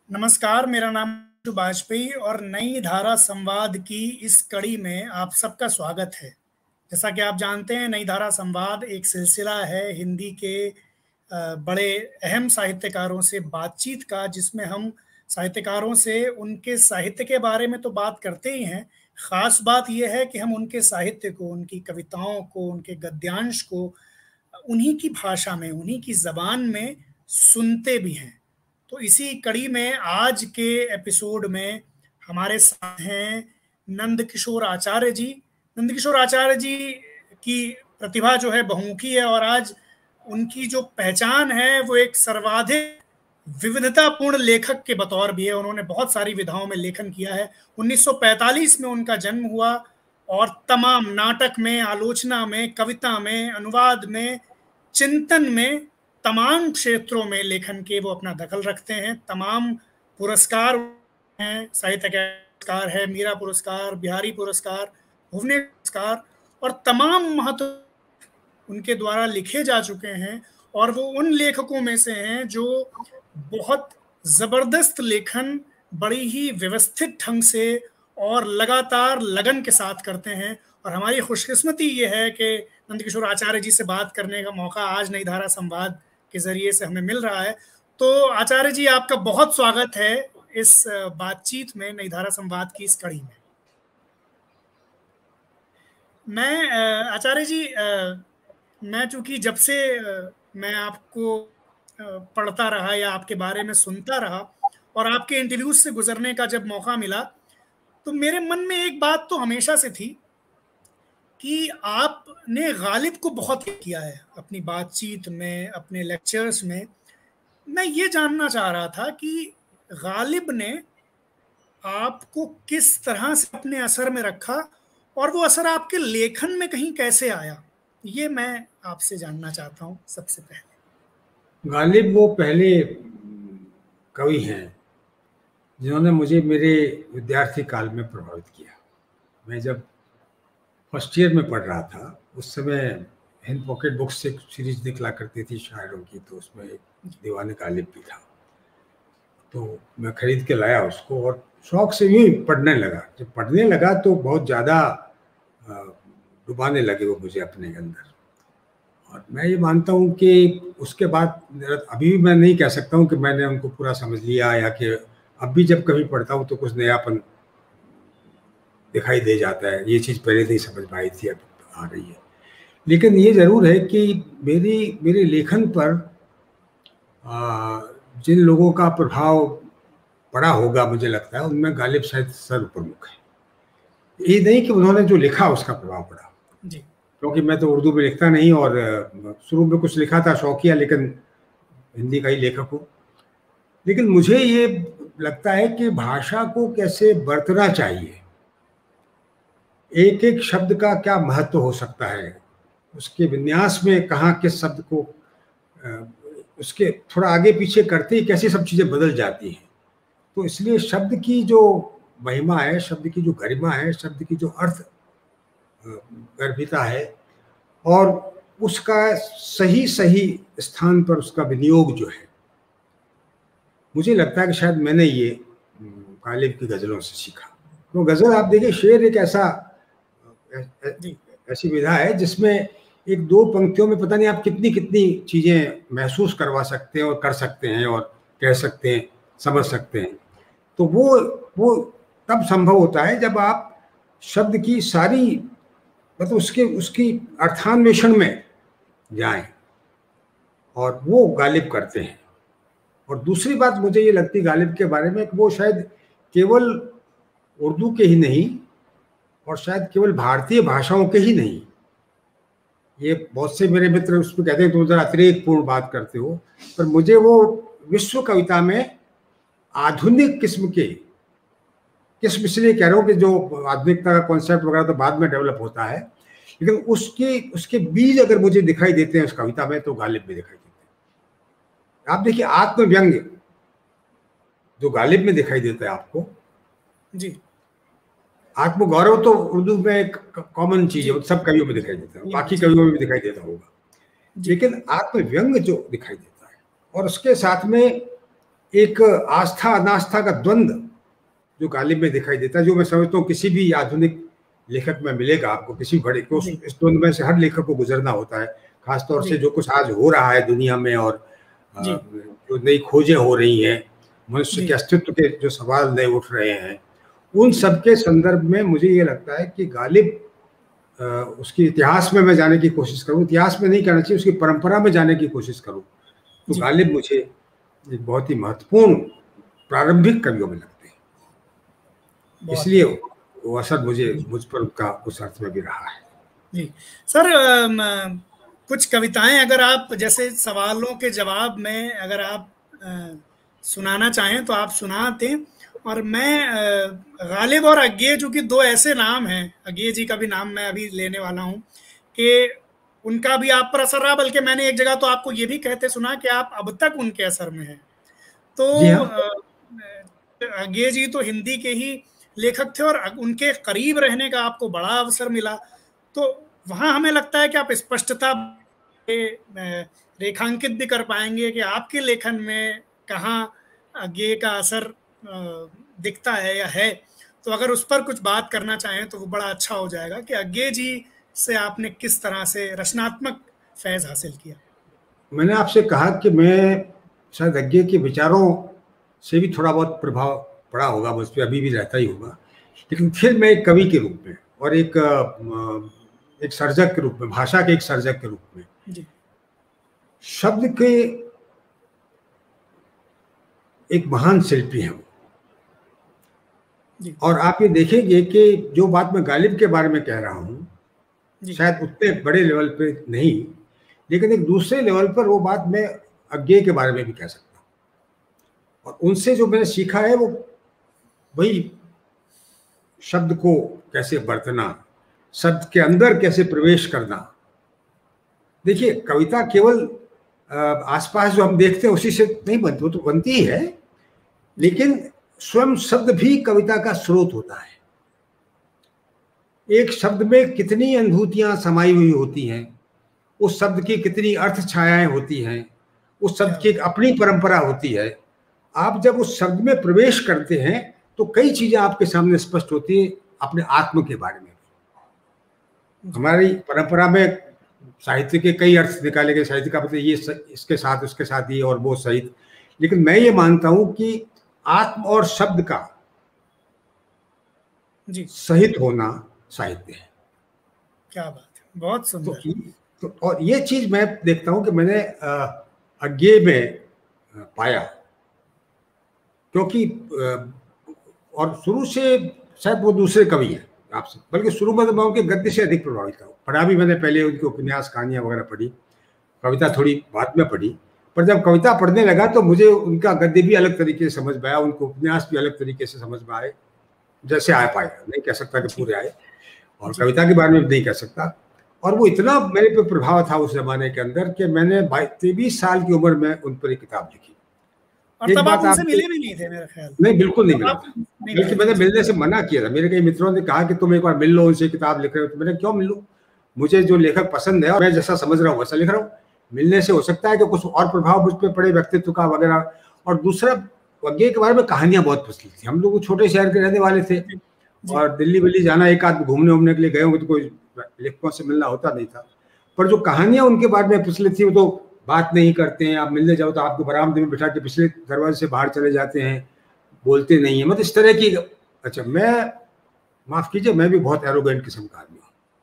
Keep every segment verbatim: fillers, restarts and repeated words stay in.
नमस्कार, मेरा नाम वाजपेयी और नई धारा संवाद की इस कड़ी में आप सबका स्वागत है। जैसा कि आप जानते हैं, नई धारा संवाद एक सिलसिला है हिंदी के अ, बड़े अहम साहित्यकारों से बातचीत का, जिसमें हम साहित्यकारों से उनके साहित्य के बारे में तो बात करते ही हैं। ख़ास बात यह है कि हम उनके साहित्य को, उनकी कविताओं को, उनके गद्यांश को उन्हीं की भाषा में, उन्हीं की ज़बान में सुनते भी हैं। तो इसी कड़ी में आज के एपिसोड में हमारे साथ हैं नंदकिशोर आचार्य जी। नंदकिशोर आचार्य जी की प्रतिभा जो है बहुमुखी है, और आज उनकी जो पहचान है वो एक सर्वाधिक विविधतापूर्ण लेखक के बतौर भी है। उन्होंने बहुत सारी विधाओं में लेखन किया है। उन्नीस सौ पैंतालीस में उनका जन्म हुआ और तमाम नाटक में, आलोचना में, कविता में, अनुवाद में, चिंतन में, तमाम क्षेत्रों में लेखन के वो अपना दखल रखते हैं। तमाम पुरस्कार हैं, साहित्य अकादमी पुरस्कार है, मीरा पुरस्कार, बिहारी पुरस्कार, भुवनेश्वर पुरस्कार और तमाम महत्व उनके द्वारा लिखे जा चुके हैं। और वो उन लेखकों में से हैं जो बहुत ज़बरदस्त लेखन बड़ी ही व्यवस्थित ढंग से और लगातार लगन के साथ करते हैं। और हमारी खुशकिस्मती ये है कि नंदकिशोर आचार्य जी से बात करने का मौका आज नई धारा संवाद के जरिए से हमें मिल रहा है। तो आचार्य जी, आपका बहुत स्वागत है इस बातचीत में, नई धारा संवाद की इस कड़ी में। मैं आचार्य जी, मैं चूंकि जब से मैं आपको पढ़ता रहा या आपके बारे में सुनता रहा और आपके इंटरव्यूज से गुजरने का जब मौका मिला, तो मेरे मन में एक बात तो हमेशा से थी कि आपने गालिब को बहुत किया है अपनी बातचीत में, अपने लेक्चर्स में। मैं ये जानना चाह रहा था कि गालिब ने आपको किस तरह से अपने असर में रखा और वो असर आपके लेखन में कहीं कैसे आया, ये मैं आपसे जानना चाहता हूँ सबसे पहले। गालिब वो पहले कवि हैं जिन्होंने मुझे मेरे विद्यार्थी काल में प्रभावित किया। मैं जब फर्स्ट ईयर में पढ़ रहा था, उस समय हिंद पॉकेट बुक्स से सीरीज निकला करती थी शायरों की, तो उसमें एक दीवाने गालिब भी था। तो मैं खरीद के लाया उसको और शौक से यूँ पढ़ने लगा। जब पढ़ने लगा तो बहुत ज़्यादा डुबाने लगे वो मुझे अपने अंदर। और मैं ये मानता हूँ कि उसके बाद अभी भी मैं नहीं कह सकता हूँ कि मैंने उनको पूरा समझ लिया, या कि अब भी जब कभी पढ़ता हूँ तो कुछ नयापन दिखाई दे जाता है। ये चीज़ पहले नहीं समझ पाई थी, अब आ रही है। लेकिन ये ज़रूर है कि मेरी मेरे लेखन पर आ, जिन लोगों का प्रभाव पड़ा होगा, मुझे लगता है उनमें गालिब शायद सर्वप्रमुख है। ये नहीं कि उन्होंने जो लिखा उसका प्रभाव पड़ा जी, क्योंकि मैं तो उर्दू में लिखता नहीं, और शुरू में कुछ लिखा था शौकिया, लेकिन हिंदी का ही लेखक हूँ। लेकिन मुझे ये लगता है कि भाषा को कैसे बरतना चाहिए, एक एक शब्द का क्या महत्व हो सकता है, उसके विन्यास में कहाँ किस शब्द को उसके थोड़ा आगे पीछे करते ही कैसे सब चीज़ें बदल जाती हैं। तो इसलिए शब्द की जो महिमा है, शब्द की जो गरिमा है, शब्द की जो अर्थ गर्भिता है, और उसका सही सही स्थान पर उसका विनियोग जो है, मुझे लगता है कि शायद मैंने ये गालिब की गज़लों से सीखा। तो गज़ल आप देखिए, शेर एक ऐसा ऐसी विधा है जिसमें एक दो पंक्तियों में पता नहीं आप कितनी कितनी चीज़ें महसूस करवा सकते हैं और कर सकते हैं और कह सकते हैं, समझ सकते हैं। तो वो वो तब संभव होता है जब आप शब्द की सारी मतलब उसके उसकी अर्थान्वेषण में जाएं, और वो गालिब करते हैं। और दूसरी बात मुझे ये लगती है गालिब के बारे में कि वो शायद केवल उर्दू के ही नहीं, और शायद केवल भारतीय भाषाओं के ही नहीं, ये बहुत से मेरे मित्र उसमें कहते हैं तुम जरा अतिरेकपूर्ण बात करते हो, पर मुझे वो विश्व कविता में आधुनिक किस्म के, किस्म इसलिए कह रहा हूँ कि जो आधुनिकता का कॉन्सेप्ट वगैरह तो बाद में डेवलप होता है, लेकिन उसके उसके बीज अगर मुझे दिखाई देते हैं उस कविता में, तो गालिब में दिखाई देते हैं। आप देखिए आत्मव्यंग्य जो गालिब में दिखाई देता है आपको जी, आत्मगौरव तो उर्दू में एक कॉमन चीज है, सब कवियों में दिखाई देता है, बाकी कवियों में भी दिखाई देता होगा, लेकिन आत्मव्यंग्य जो दिखाई देता है, और उसके साथ में एक आस्था अनास्था का द्वंद्व जो गालिब में दिखाई देता है, जो मैं समझता हूँ किसी भी आधुनिक लेखक में मिलेगा आपको, किसी बड़े को। इस द्वंद्व में से हर लेखक को गुजरना होता है, खासतौर से जो कुछ आज हो रहा है दुनिया में और जो नई खोजें हो रही हैं, मनुष्य के अस्तित्व के जो सवाल नए उठ रहे हैं, उन सब के संदर्भ में मुझे ये लगता है कि गालिब उसकी इतिहास में मैं जाने की कोशिश करूँ, इतिहास में नहीं करना चाहिए, उसकी परंपरा में जाने की कोशिश करूँ, तो गालिब मुझे एक बहुत ही महत्वपूर्ण प्रारंभिक कवियों में लगते हैं। इसलिए वो असर मुझे मुझ पर उनका उस अर्थ में भी रहा है। जी सर, आ, कुछ कविताएं अगर आप जैसे सवालों के जवाब में अगर आप आ, सुनाना चाहें तो आप सुनाते। और मैं गालिब और अज्ञे, चूंकि दो ऐसे नाम हैं, अज्ञे जी का भी नाम मैं अभी लेने वाला हूं कि उनका भी आप पर असर रहा, बल्कि मैंने एक जगह तो आपको ये भी कहते सुना कि आप अब तक उनके असर में हैं। तो अज्ञे जी तो हिंदी के ही लेखक थे और उनके करीब रहने का आपको बड़ा अवसर मिला, तो वहाँ हमें लगता है कि आप स्पष्टता रेखांकित भी कर पाएंगे कि आपके लेखन में कहाँ अज्ञे का असर दिखता है या है। तो अगर उस पर कुछ बात करना चाहें तो वो बड़ा अच्छा हो जाएगा कि अज्ञे जी से आपने किस तरह से रचनात्मक फैज हासिल किया। मैंने आपसे कहा कि मैं शायद अज्ञे के विचारों से भी थोड़ा बहुत प्रभाव पड़ा होगा, मुझ पर अभी भी रहता ही होगा, लेकिन फिर मैं एक कवि के रूप में और एक एक सर्जक के रूप में, भाषा के एक सर्जक के रूप में, जी। शब्द के एक महान शिल्पी हैं वो। और आप ये देखेंगे कि जो बात मैं गालिब के बारे में कह रहा हूँ शायद उतने बड़े लेवल पे नहीं, लेकिन एक दूसरे लेवल पर वो बात मैं अज्ञे के बारे में भी कह सकता हूँ। और उनसे जो मैंने सीखा है वो वही शब्द को कैसे बरतना, शब्द के अंदर कैसे प्रवेश करना। देखिए, कविता केवल आसपास जो हम देखते हैं उसी से नहीं बनती, वो तो बनती ही है, लेकिन स्वयं शब्द भी कविता का स्रोत होता है। एक शब्द में कितनी अनुभूतियां समाई हुई होती हैं, उस शब्द की कितनी अर्थ छायाएं होती हैं, उस शब्द की एक अपनी परंपरा होती है। आप जब उस शब्द में प्रवेश करते हैं तो कई चीजें आपके सामने स्पष्ट होती हैं अपने आत्म के बारे में। हमारी परंपरा में साहित्य के कई अर्थ निकाले गए, साहित्य का मतलब ये इसके साथ उसके साथ ये और वो सहित, लेकिन मैं ये मानता हूं कि आत्म और शब्द का जी सहित होना साहित्य है। क्या बात है, बहुत सुंदर। तो, तो और ये चीज मैं देखता हूं कि मैंने अज्ञे में पाया, क्योंकि और शुरू से शायद वो दूसरे कवि हैं आपसे, बल्कि शुरू में तो मैं उनके गद्य से अधिक प्रभावित था। पढ़ा भी मैंने पहले उनके उपन्यास, कहानियां वगैरह पढ़ी, कविता थोड़ी बाद में पढ़ी, पर जब कविता पढ़ने लगा तो मुझे उनका गद्य भी अलग तरीके से समझ में आया, उनको उपन्यास भी अलग तरीके से समझ में आए, जैसे आ पाए। नहीं कह सकता कि पूरे आए, और कविता के बारे में भी नहीं कह सकता। और वो इतना मेरे पे प्रभाव था उस जमाने के अंदर कि मैंने तेईस साल की उम्र में उन पर एक किताब लिखी। और तब आप उनसे मिले भी नहीं थे मेरा ख्याल? नहीं, बिल्कुल नहीं मिला था, बल्कि मैंने मिलने से मना किया था। मेरे कई मित्रों ने कहा कि तुम एक बार मिल लो, उनसे किताब लिख रहे हो। तो मैंने क्यों मिलूं, मुझे जो लेखक पसंद है और मैं जैसा समझ रहा हूँ वैसा लिख रहा हूँ। मिलने से हो सकता है कि कुछ और प्रभाव मुझ पर पड़े, व्यक्तित्व का वगैरह। और दूसरा, अज्ञे के बारे में कहानियां बहुत पसंद थी। हम लोग छोटे शहर के रहने वाले थे और दिल्ली विल्ली जाना, एक आध घूमने उमने के लिए गए होंगे तो कोई लेखकों से मिलना होता नहीं था। पर जो कहानियां उनके बारे में प्रचलित थी वो तो बात नहीं करते हैं। आप मिलने जाओ तो आपको बरामदे में बिठा के पिछले दरवाजे से बाहर चले जाते हैं, बोलते नहीं है, मतलब इस तरह की। अच्छा, मैं माफ कीजिए, मैं भी बहुत एरोगेंट किस्म का आदमी हूँ।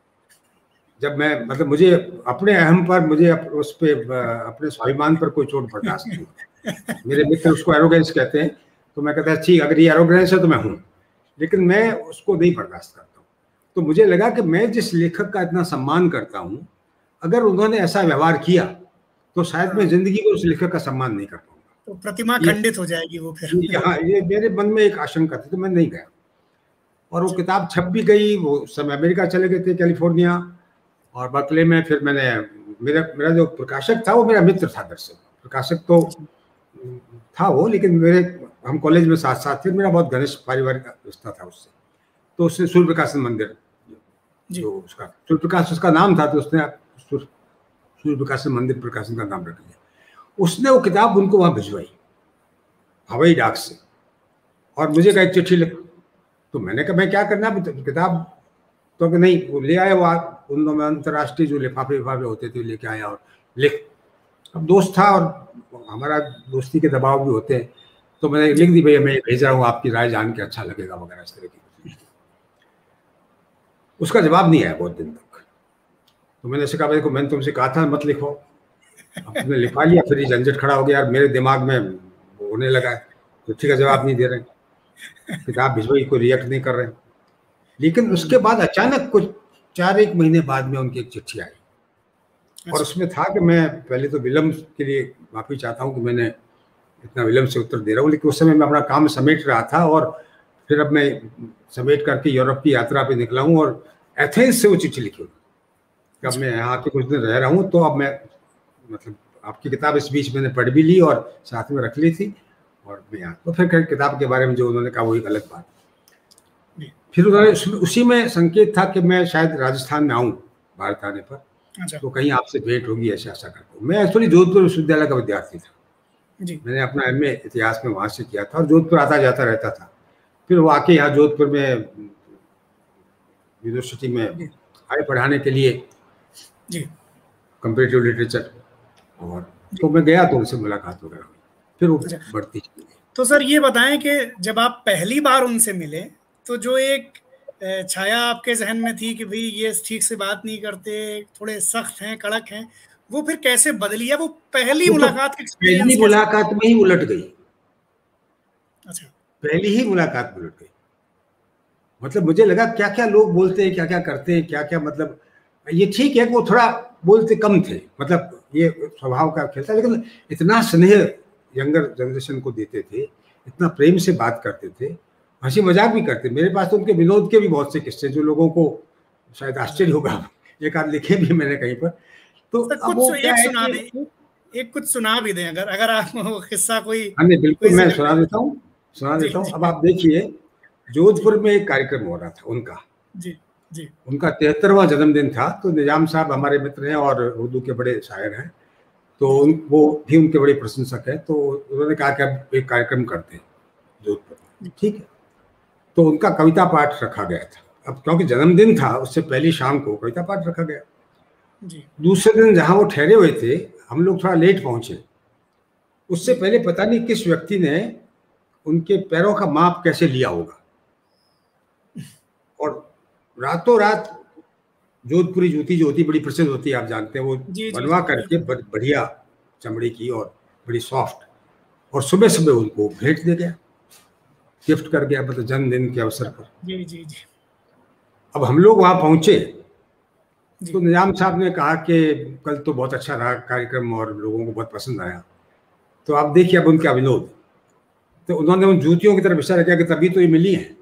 जब मैं मतलब मुझे अपने अहम पर, मुझे उस पे अपने स्वाभिमान पर कोई चोट बर्दाश्त नहीं। मेरे मित्र उसको एरोगेंस कहते हैं, तो मैं कहता है ठीक, अगर ये एरोगेंस है तो मैं हूँ, लेकिन मैं उसको नहीं बर्दाश्त करता हूँ। तो मुझे लगा कि मैं जिस लेखक का इतना सम्मान करता हूँ, अगर उन्होंने ऐसा व्यवहार किया तो शायद मैं जिंदगी में उस लेखक का सम्मान नहीं कर पाऊंगा, तो प्रतिमा खंडित हो जाएगी वो फिर। हाँ, ये मेरे मन में एक आशंका थी, तो मैं नहीं गया। और वो किताब छप भी गई। वो समय अमेरिका चले गए थे, कैलिफोर्निया और बर्कले में। फिर मैंने, मेरा मेरा जो प्रकाशक था वो मेरा मित्र था। दरअसल प्रकाशक तो था वो, लेकिन मेरे हम कॉलेज में साथ साथ थे। मेरा बहुत घनिष्ठ पारिवारिक रिश्ता था उससे। तो उसने सूर्य प्रकाशन मंदिर, जो उसका सूर्य प्रकाश उसका नाम था, तो उसने सूर्य प्रकाशन मंदिर प्रकाशन का नाम रख लिया। उसने वो किताब उनको वहां भिजवाई हवाई डाक से, और मुझे कहा चिट्ठी लिख। तो मैंने कहा मैं क्या करना किताब, तो कि नहीं वो ले आया, वो उन दोनों में अंतर्राष्ट्रीय जो लिफाफे लिफाफे होते थे लेके आया और लिख। अब दोस्त था और हमारा दोस्ती के दबाव भी होते हैं, तो मैंने लिख दी भैया मैं भेज रहा हूँ, आपकी राय जान के अच्छा लगेगा वगैरह इस तरह की। उसका जवाब नहीं आया बहुत दिन तक। तो मैंने ऐसे कहा भाई को मैंने तुमसे कहा था मत लिखो, अब तुमने लिखा लिया, फिर ये झंझट खड़ा हो गया यार, मेरे दिमाग में होने लगा, चिट्ठी का जवाब नहीं दे रहे, किताब भिजवाई कोई रिएक्ट नहीं कर रहे। लेकिन उसके बाद अचानक कुछ चार एक महीने बाद में उनकी एक चिट्ठी आई, और उसमें था कि मैं पहले तो विलम्ब के लिए माफी चाहता हूँ कि मैंने इतना विलम्ब से उत्तर दे रहा हूँ, लेकिन उस समय मैं अपना काम समेट रहा था, और फिर अब मैं समेट करके यूरोप की यात्रा पे निकला हूँ, और एथेंस से वो चिट्ठी लिखी हूँ कि अब मैं यहाँ के कुछ दिन रह रहा हूँ, तो अब मैं मतलब आपकी किताब इस बीच मैंने पढ़ भी ली और साथ में रख ली थी, और मैं यहाँ तो फिर किताब के बारे में जो उन्होंने कहा वो एक अलग बात। फिर उन्होंने उसी में संकेत था कि मैं शायद राजस्थान में आऊँ भारत आने पर, अच्छा। तो कहीं आपसे भेंट होगी ऐसे आशा करता हूँ। मैं एक्चुअली जोधपुर विश्वविद्यालय का विद्यार्थी था जी। मैंने अपना एम ए इतिहास में वहाँ से किया था और जोधपुर आता जाता रहता था। फिर वो आके यहाँ जोधपुर में यूनिवर्सिटी में आए पढ़ाने के लिए जी कंपेरेटिव लिटरेचर, और तो मैं गया तो उनसे मुलाकात वगैरह हुई, फिर वो अच्छा। बढ़ती चली गई। तो सर ये बताएं कि जब आप पहली बार उनसे मिले तो जो एक छाया आपके जहन में थी कि भाई ये ठीक से बात नहीं करते, थोड़े सख्त हैं, कड़क हैं, वो फिर कैसे बदली है? वो पहली मुलाकात तो पहली मुलाकात में ही उलट गई। अच्छा, पहली ही मुलाकात में उलट गई। मतलब मुझे लगा क्या क्या लोग बोलते हैं, क्या क्या करते हैं, क्या क्या, मतलब ये ठीक है कि वो थोड़ा बोलते कम थे, मतलब ये स्वभाव का खेल था, लेकिन इतना स्नेह यंगर जनरेशन को देते थे, इतना प्रेम से बात करते थे, हंसी मजाक भी करते। मेरे पास तो उनके विनोद के भी बहुत से किस्से जो लोगों को शायद आश्चर्य होगा, एक आध लिखे भी मैंने कहीं पर। तो अब वो क्या है कि एक कुछ सुना भी दें अगर अगर आप वो किस्सा कोई। हाँ नहीं बिल्कुल, मैं सुना देता हूँ सुना देता हूँ अब आप देखिए, जोधपुर में एक कार्यक्रम हो रहा था उनका जी जी उनका तिहत्तरवां जन्मदिन था। तो निजाम साहब हमारे मित्र हैं और उर्दू के बड़े शायर हैं, तो उन वो भी उनके बड़े प्रशंसक हैं। तो उन्होंने कहा कि अब एक कार्यक्रम करते हैं जोधपुर में, ठीक है। तो उनका कविता पाठ रखा गया था। अब क्योंकि जन्मदिन था उससे पहली शाम को कविता पाठ रखा गया जी। दूसरे दिन जहां वो ठहरे हुए थे हम लोग थोड़ा लेट पहुंचे। उससे पहले पता नहीं किस व्यक्ति ने उनके पैरों का माप कैसे लिया होगा, और रातों रात जोधपुरी जूती जो होती बड़ी प्रसिद्ध होती है, आप जानते हैं, वो बनवा करके बढ़िया चमड़ी की और बड़ी सॉफ्ट, और सुबह सुबह उनको भेंट दे गया, गिफ्ट कर गया, मतलब जन्मदिन के अवसर पर। जी जी जी। अब हम लोग वहां पहुंचे तो निजाम साहब ने कहा कि कल तो बहुत अच्छा रहा कार्यक्रम और लोगों को बहुत पसंद आया। तो आप देखिए अब उनका विनोद, तो उन्होंने उन जूतियों की तरफ इशारा किया कि तभी तो ये मिली है।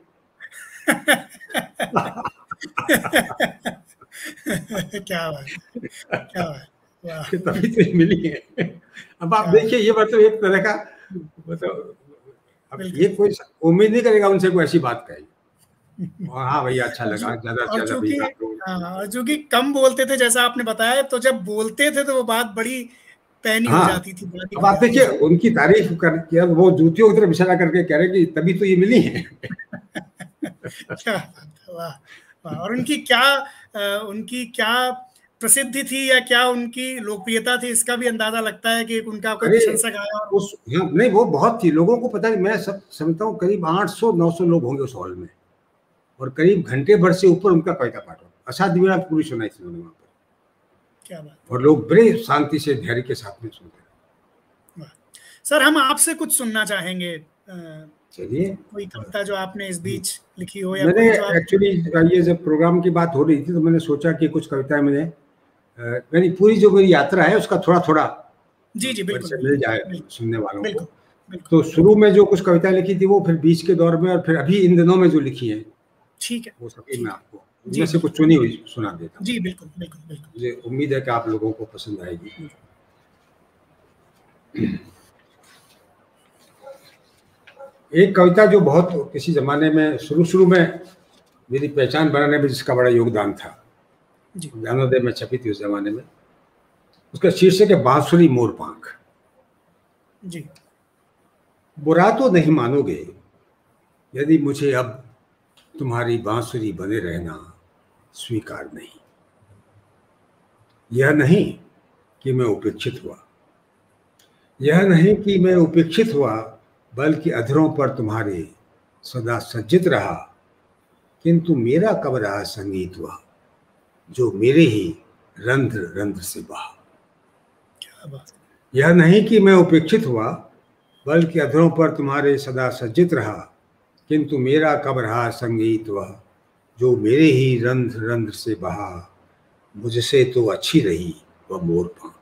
क्या बात क्या बात, कि तभी तो ये मिली है। अब आप देखिए ये मतलब एक तरह का, मतलब अब ये कोई उम्मीद नहीं करेगा उनसे कोई ऐसी बात कही। और हाँ भैया अच्छा लगा, ज्यादा से ज्यादा भैया। हाँ, जो कि कम बोलते थे जैसा आपने बताया, तो जब बोलते थे तो वो बात बड़ी पैनी हाँ, हो जाती थी। अब आप देखिए उनकी तारीफ कर किया, वो जूतियों की तरफ इशारा करके कह रहे कि तभी तो ये मिली है। क्या वाह वाह। और उनकी क्या आ, उनकी क्या प्रसिद्धि थी या क्या उनकी लोकप्रियता थी, इसका भी अंदाजा लगता है कि उनका कोई प्रशंसक आया और उस नहीं वो बहुत थी, लोगों को पता नहीं, मैं सब समझता हूँ करीब आठ सौ नौ सौ लोग होंगे उस हॉल में, और करीब घंटे भर से ऊपर उनका कविता पाठ हो, असाध्य बात पूरी सुनाई थी उन्होंने वहाँ पर। क्या बात। और लोग बड़े शांति से धैर्य के साथ में सुनते हैं। सर हम आपसे कुछ सुनना चाहेंगे, चलिए कोई कविता जो आपने इस बीच लिखी हो या मैंने आप... एक्चुअली ये जब प्रोग्राम की बात हो रही थी तो मैंने सोचा कि कुछ कविताएं मैंने मेरी पूरी जो मेरी यात्रा है उसका थोड़ा थोड़ा जी जी बिल्कुल मिल जाए सुनने वालों बिल्कुल, को। बिल्कुल, तो शुरू में जो कुछ कविताएं लिखी थी वो फिर बीच के दौर में और फिर अभी इन दिनों में जो लिखी है, ठीक है, वो सभी मैं आपको उनमें से कुछ चुनी हुई सुना देता हूँ। जी बिल्कुल बिल्कुल बिल्कुल। मुझे उम्मीद है कि आप लोगों को पसंद आएगी। एक कविता जो बहुत किसी जमाने में शुरू शुरू में मेरी पहचान बनाने में जिसका बड़ा योगदान था, ज्ञानोदय में छपी थी उस जमाने में, उसका शीर्षक है बांसुरी मोर पंख। जी। बुरा तो नहीं मानोगे यदि मुझे अब तुम्हारी बांसुरी बने रहना स्वीकार नहीं। यह नहीं कि मैं उपेक्षित हुआ, यह नहीं कि मैं उपेक्षित हुआ, बल्कि अधरों पर तुम्हारे सदा सज्जित रहा, किंतु मेरा कब रहा संगीत वह जो मेरे ही रंध्र रंध्र से बहा। क्या बात। यह नहीं कि मैं उपेक्षित हुआ, बल्कि अधरों पर तुम्हारे सदा सज्जित रहा, किंतु मेरा कब रहा संगीत वह जो मेरे ही रंध्र रंध्र से बहा। मुझसे तो अच्छी रही वह मोर पंख,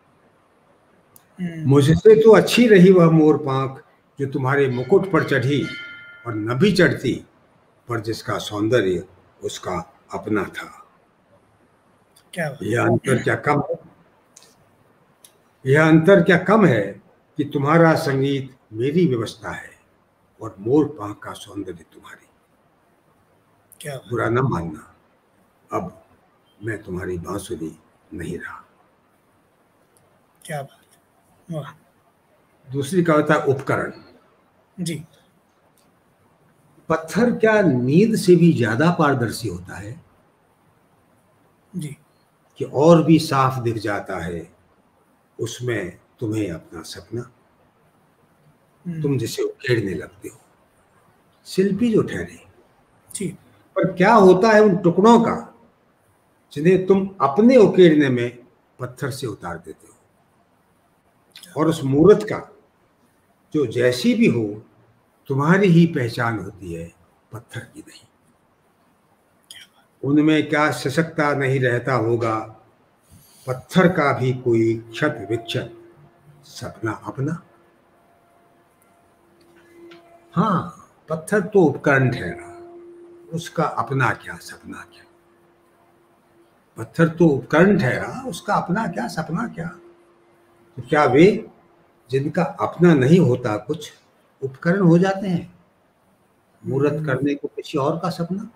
मुझसे तो अच्छी रही वह मोर पंख जो तुम्हारे मुकुट पर चढ़ी और न भी चढ़ती, पर जिसका सौंदर्य उसका अपना था। क्या यह अंतर क्या कम है, यह अंतर क्या कम है कि तुम्हारा संगीत मेरी व्यवस्था है और मोर पंख का सौंदर्य तुम्हारी। क्या बुरा न मानना, अब मैं तुम्हारी बांसुरी नहीं रहा। क्या बात। वाह। दूसरी कविता उपकरण। जी। पत्थर क्या नींद से भी ज्यादा पारदर्शी होता है जी। कि और भी साफ दिख जाता है उसमें तुम्हें अपना सपना। तुम जिसे उकेड़ने लगते हो, शिल्पी जो ठहरे, जी। पर क्या होता है उन टुकड़ों का जिन्हें तुम अपने उकेड़ने में पत्थर से उतार देते हो, और उस मूर्त का जो जैसी भी हो तुम्हारी ही पहचान होती है, पत्थर की नहीं। उनमें क्या सशक्ता नहीं रहता होगा, पत्थर का भी कोई क्षत विक्षत सपना अपना। हाँ, पत्थर तो उपकरण ठहरा, उसका अपना क्या सपना क्या। पत्थर तो उपकरण ठहरा, उसका अपना क्या सपना क्या। तो क्या वे जिनका अपना नहीं होता कुछ उपकरण हो जाते हैं मूर्त करने को किसी और का सपना।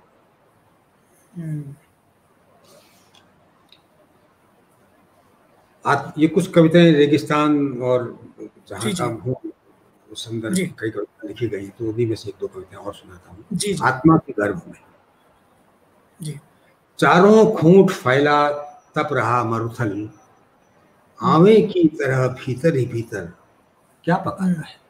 आज ये कुछ कविताएं रेगिस्तान और जहाँ का हूँ उस संदर्भ में कई कविताएं लिखी गई, तो उन्हीं में से एक दो कविताएं और सुनाता हूँ। आत्मा के गर्भ में। जी। चारों खूंट फैला तप रहा मरुथल, आवे की तरह भीतर ही भीतर क्या पकाता है।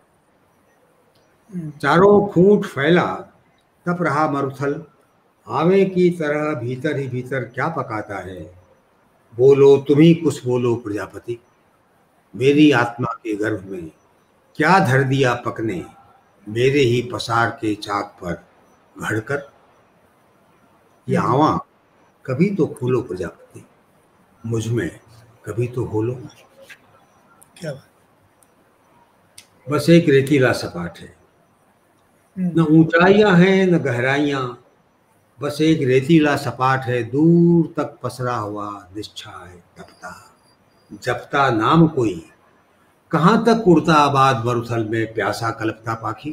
चारों खूंट फैला तप रहा मरुथल, आवे की तरह भीतर ही भीतर क्या पकाता है। बोलो तुम ही कुछ बोलो प्रजापति, मेरी आत्मा के गर्भ में क्या धर दिया पकने, मेरे ही पसार के चाक पर घड़कर। ये आवा कभी तो खोलो प्रजापति, मुझ में कभी तो होलो। क्या बात। बस एक रेतीला सपाट है, न ऊंचाइयां हैं न गहराइयां, बस एक रेतीला सपाट है, दूर तक पसरा हुआ निश्छाय तपता जपता नाम कोई। कहां तक उड़ता आबाद मरुथल में प्यासा कल्पता पाखी।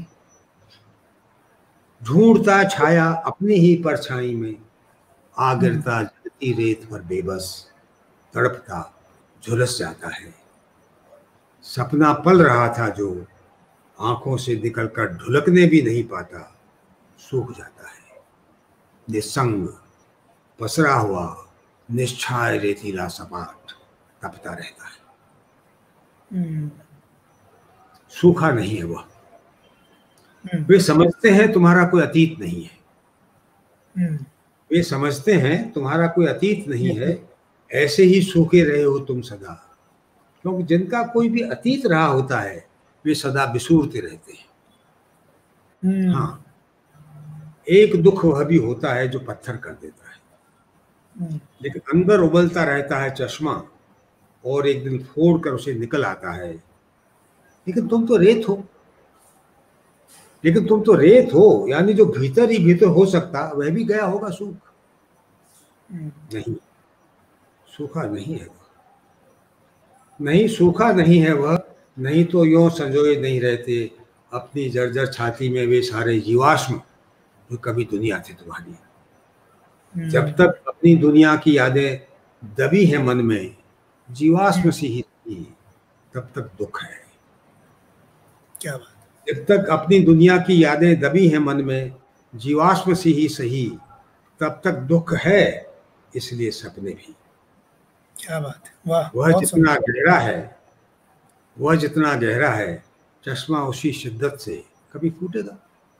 ढूंढता छाया अपनी ही परछाई में, आ गिरता जलती रेत पर बेबस, तड़पता झुलस जाता है। सपना पल रहा था जो आंखों से निकलकर ढुलकने भी नहीं पाता, सूख जाता है। निसंग पसरा हुआ निश्छाय रेतीला सपाट तपता रहता है, सूखा नहीं है वह। वे समझते हैं तुम्हारा कोई अतीत नहीं है, वे समझते हैं तुम्हारा कोई अतीत नहीं है, ऐसे ही सूखे रहे हो तुम सदा। क्योंकि जिनका कोई भी अतीत रहा होता है वे सदा बिसूरते रहते हैं। हाँ, एक दुख वह भी होता है जो पत्थर कर देता है, लेकिन अंदर उबलता रहता है चश्मा, और एक दिन फोड़ कर उसे निकल आता है। लेकिन तुम तो रेत हो, लेकिन तुम तो रेत हो, यानी जो भीतर ही भीतर हो सकता वह भी गया होगा सूख। नहीं, सूखा नहीं है वह, नहीं सूखा नहीं है वह, नहीं तो यूं संजोए नहीं रहते अपनी जर्जर छाती में वे सारे जीवाश्म जो कभी दुनिया थी तुम्हारी। जब तक अपनी दुनिया की यादें दबी हैं मन में, जीवाश्म सी ही थी, तब तक दुख है। क्या बात। जब तक अपनी दुनिया की यादें दबी हैं मन में, जीवाश्म सी ही सही, तब तक दुख है, इसलिए सपने भी। क्या बात है, वाह, वह बहुत जितना सुंदर। गहरा है वह जितना गहरा है, चश्मा उसी शिद्दत से कभी फूटेगा।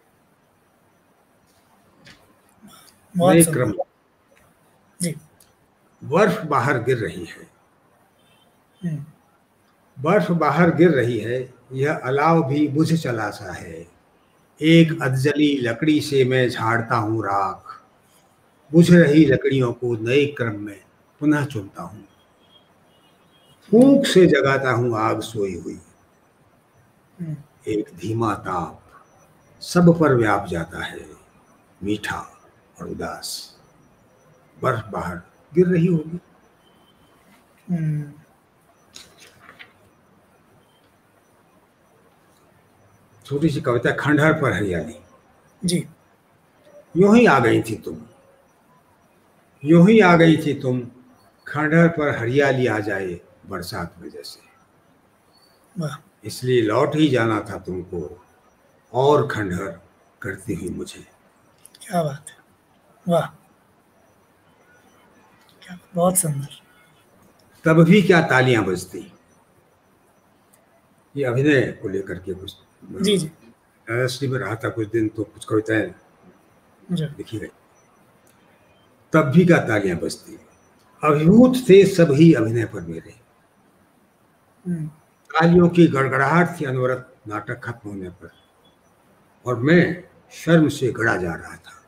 बहुत नए सुंदर क्रम। जी। बर्फ बाहर गिर रही है, हम्म, बर्फ बाहर गिर रही है, यह अलाव भी बुझ चला सा है। एक अधजली लकड़ी से मैं झाड़ता हूँ राख, बुझ रही लकड़ियों को नए क्रम में पुनः चुनता हूँ। फूंक से जगाता हूँ आग सोई हुई, हम्म, एक धीमा ताप सब पर व्याप जाता है, मीठा और उदास। बर्फ बाहर गिर रही होगी। हम्म, छोटी सी कविता, खंडहर पर हरियाली। जी। यूं ही आ गई थी तुम, यूं ही आ गई थी तुम, खंडहर पर हरियाली आ जाए बरसात में जैसे। वाह, इसलिए लौट ही जाना था तुमको, और खंडहर करती हुई मुझे। क्या बात है, वाह, क्या, बहुत सुंदर। तब भी क्या तालियां बजती। ये अभिनय को लेकर के कुछ जी जी। राजश्री में रहा था कुछ दिन, तो कुछ कविताएं जी। लिखी गई। तब भी क्या तालियां बजती, अभिभूत थे सभी अभिनय पर मेरे। हम्म, तालियों की गड़गड़ाहट थी अनवरत नाटक खत्म होने पर, और मैं शर्म से गड़ा जा रहा था।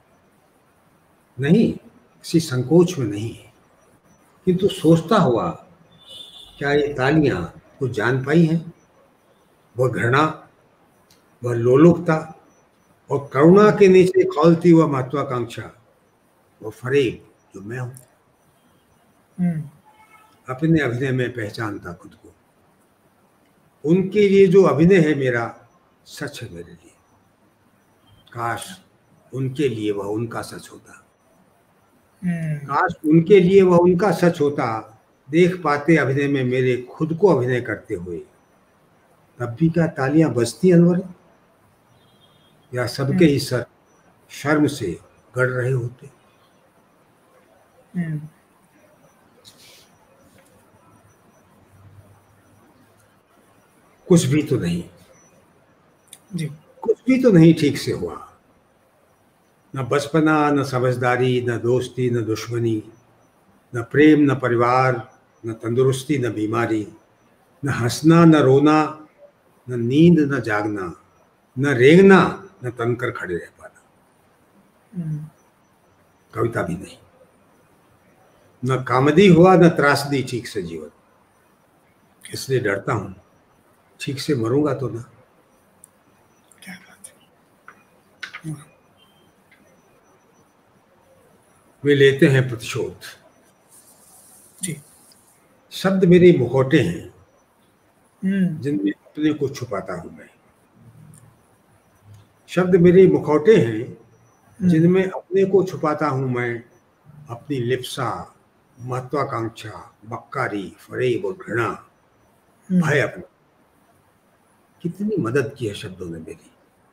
नहीं, किसी संकोच में नहीं, किंतु सोचता हुआ, क्या ये तालियां कुछ जान पाई हैं? वह घृणा, वह लोलुपता और करुणा के नीचे खौलती हुआ महत्वाकांक्षा, वो फरेब जो मैं हूं। हम्म, अपने अभिनय में पहचानता खुद को। उनके लिए जो अभिनय है मेरा, सच है मेरे लिए। काश उनके लिए वह उनका सच होता, हम्म, काश उनके लिए वह उनका सच होता। देख पाते अभिनय में मेरे खुद को अभिनय करते हुए। तब भी क्या तालियां बजती अनवर, या सबके हम्म, ही सर शर्म से गड़ रहे होते। हम्म, कुछ भी तो नहीं, जी। कुछ भी तो नहीं ठीक से हुआ। न बचपना, न समझदारी, न दोस्ती, न दुश्मनी, न प्रेम, न परिवार, न तंदुरुस्ती, न बीमारी, न हंसना, न रोना, न नींद, न जागना, न रेंगना, न तनकर खड़े रह पाना। हम्म, कविता भी नहीं। न कामदी हुआ, न त्रासदी ठीक से जीवन। इसलिए डरता हूं, ठीक से मरूंगा तो ना। क्या बात है, वाह, वे लेते हैं प्रतिशोध। जी। शब्द मेरे मुखौटे हैं, हम्म, जिनमें अपने को छुपाता हूं मैं। शब्द मेरे मुखौटे हैं, हम्म, जिनमें अपने को छुपाता हूं मैं। अपनी लिप्सा, महत्वाकांक्षा, बक्कारी, फरेब और घृणा, हम्म, भय अपना। कितनी मदद की है शब्दों ने मेरी,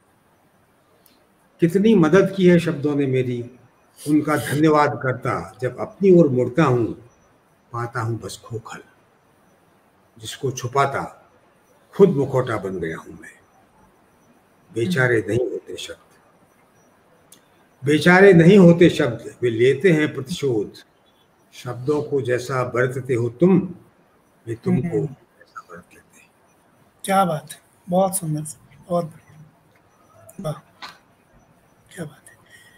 कितनी मदद की है शब्दों ने मेरी। उनका धन्यवाद करता जब अपनी ओर मुड़ता हूं, पाता हूं बस खोखल। जिसको छुपाता खुद मुखौटा बन गया हूं मैं। हम्म, बेचारे नहीं होते शब्द, बेचारे नहीं होते शब्द, वे लेते हैं प्रतिशोध। शब्दों को जैसा बरतते हो तुम, वे तुमको हम्म, ऐसा बरत लेते हैं। क्या बात है, बहुत सुंदर, बहुत बढ़िया, वाह, क्या बात है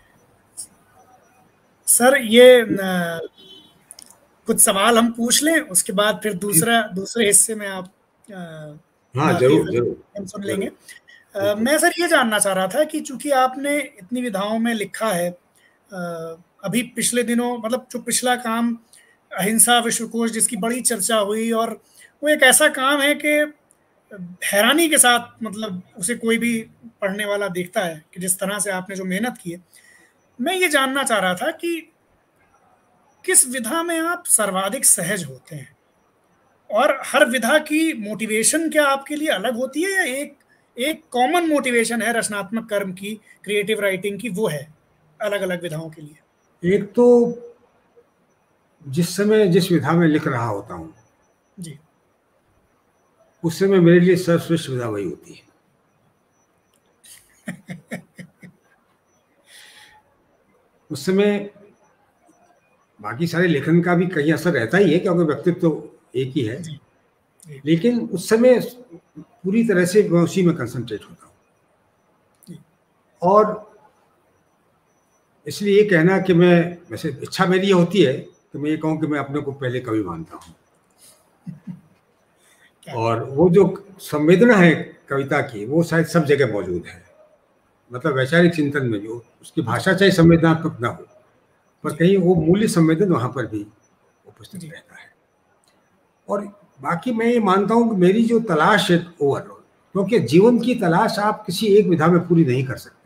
सर। ये न, कुछ सवाल हम पूछ लें, उसके बाद फिर दूसरा दूसरे हिस्से में आप अ, हाँ, बाकी जरूर जरूर हम सुन लेंगे। जरूर, अ, बिल्कुल। मैं सर ये जानना चाह रहा था कि चूंकि आपने इतनी विधाओं में लिखा है, अ, अभी पिछले दिनों मतलब जो पिछला काम अहिंसा विश्वकोश जिसकी बड़ी चर्चा हुई, और वो एक ऐसा काम है कि हैरानी के साथ मतलब उसे कोई भी पढ़ने वाला देखता है कि जिस तरह से आपने जो मेहनत की है। मैं ये जानना चाह रहा था कि किस विधा में आप सर्वाधिक सहज होते हैं, और हर विधा की मोटिवेशन क्या आपके लिए अलग होती है, या एक एक कॉमन मोटिवेशन है रचनात्मक कर्म की, क्रिएटिव राइटिंग की, वो है अलग अलग विधाओं के लिए। एक तो जिस समय जिस विधा में लिख रहा होता हूँ जी उस समय मेरे लिए सर्वश्रेष्ठ विधा वही होती है। उस समय बाकी सारे लेखन का भी कहीं असर रहता ही है क्योंकि व्यक्तित्व तो एक ही है, जी जी लेकिन उस समय पूरी तरह से मैं उसी में कंसंट्रेट होता हूँ। और इसलिए ये कहना कि मैं, वैसे इच्छा मेरी ये होती है कि मैं ये कहूँ कि मैं अपने को पहले कवि मानता हूँ। और वो जो संवेदना है कविता की वो शायद सब जगह मौजूद है, मतलब वैचारिक चिंतन में जो उसकी भाषा चाहे संवेदनात्मक ना हो पर कहीं वो मूल्य संवेदन वहाँ पर भी उपस्थित रहता है। और बाकी मैं ये मानता हूँ कि मेरी जो तलाश है ओवरऑल, क्योंकि जीवन की तलाश आप किसी एक विधा में पूरी नहीं कर सकते।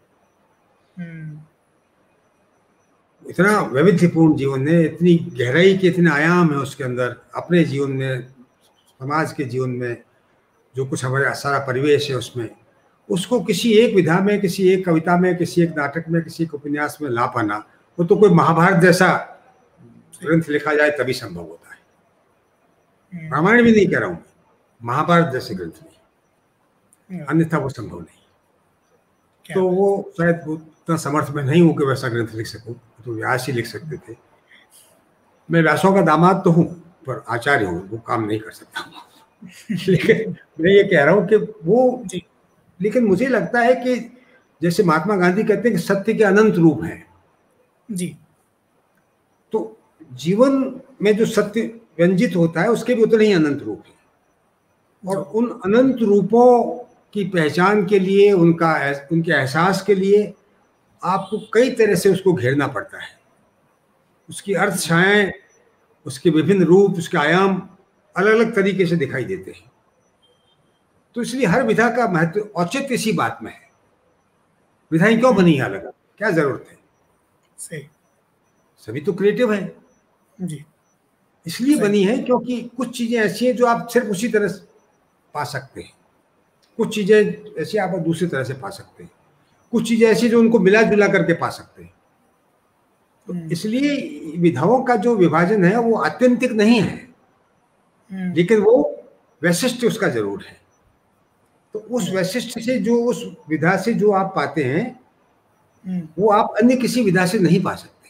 इतना वैविध्यपूर्ण जीवन है, इतनी गहराई के इतने आयाम है उसके अंदर, अपने जीवन में, समाज के जीवन में, जो कुछ हमारा सारा परिवेश है उसमें, उसको किसी एक विधा में, किसी एक कविता में, किसी एक नाटक में, किसी एक उपन्यास में ला पाना, वो तो कोई महाभारत जैसा ग्रंथ लिखा जाए तभी संभव होता है। रामायण भी नहीं कह रहा हूँ, महाभारत जैसे ग्रंथ नहीं, अन्यथा वो संभव नहीं। तो वो शायद उतना समर्थ में नहीं हूँ कि वैसा ग्रंथ लिख सकूं, तो व्यास ही लिख सकते थे। मैं व्यासों का दामाद तो हूँ पर आचार्य हूँ, वो काम नहीं कर सकता हूँ। लेकिन मैं ये कह रहा हूँ कि वो, लेकिन मुझे लगता है कि जैसे महात्मा गांधी कहते हैं कि सत्य के अनंत रूप हैं जी, तो जीवन में जो सत्य व्यंजित होता है उसके भी उतने ही अनंत रूप हैं। और उन अनंत रूपों की पहचान के लिए, उनका उनके एहसास के लिए आपको कई तरह से उसको घेरना पड़ता है। उसकी अर्थ छायाएं, उसके विभिन्न रूप, उसके आयाम अलग अलग तरीके से दिखाई देते हैं। तो इसलिए हर विधा का महत्व, औचित्य इसी बात में है। विधाएं क्यों बनी है अलग, क्या जरूरत है? सही, सभी तो क्रिएटिव है जी, इसलिए बनी है क्योंकि कुछ चीजें ऐसी हैं जो आप सिर्फ उसी तरह पा सकते हैं, कुछ चीजें ऐसी आप दूसरी तरह से पा सकते हैं, कुछ चीजें ऐसी जो उनको मिला जुला करके पा सकते हैं। तो इसलिए विधाओं का जो विभाजन है वो आत्यंतिक नहीं है, लेकिन वो वैशिष्ट उसका जरूर है। तो उस वैशिष्ट से जो, उस विधा से जो आप पाते हैं वो आप अन्य किसी विधा से नहीं पा सकते,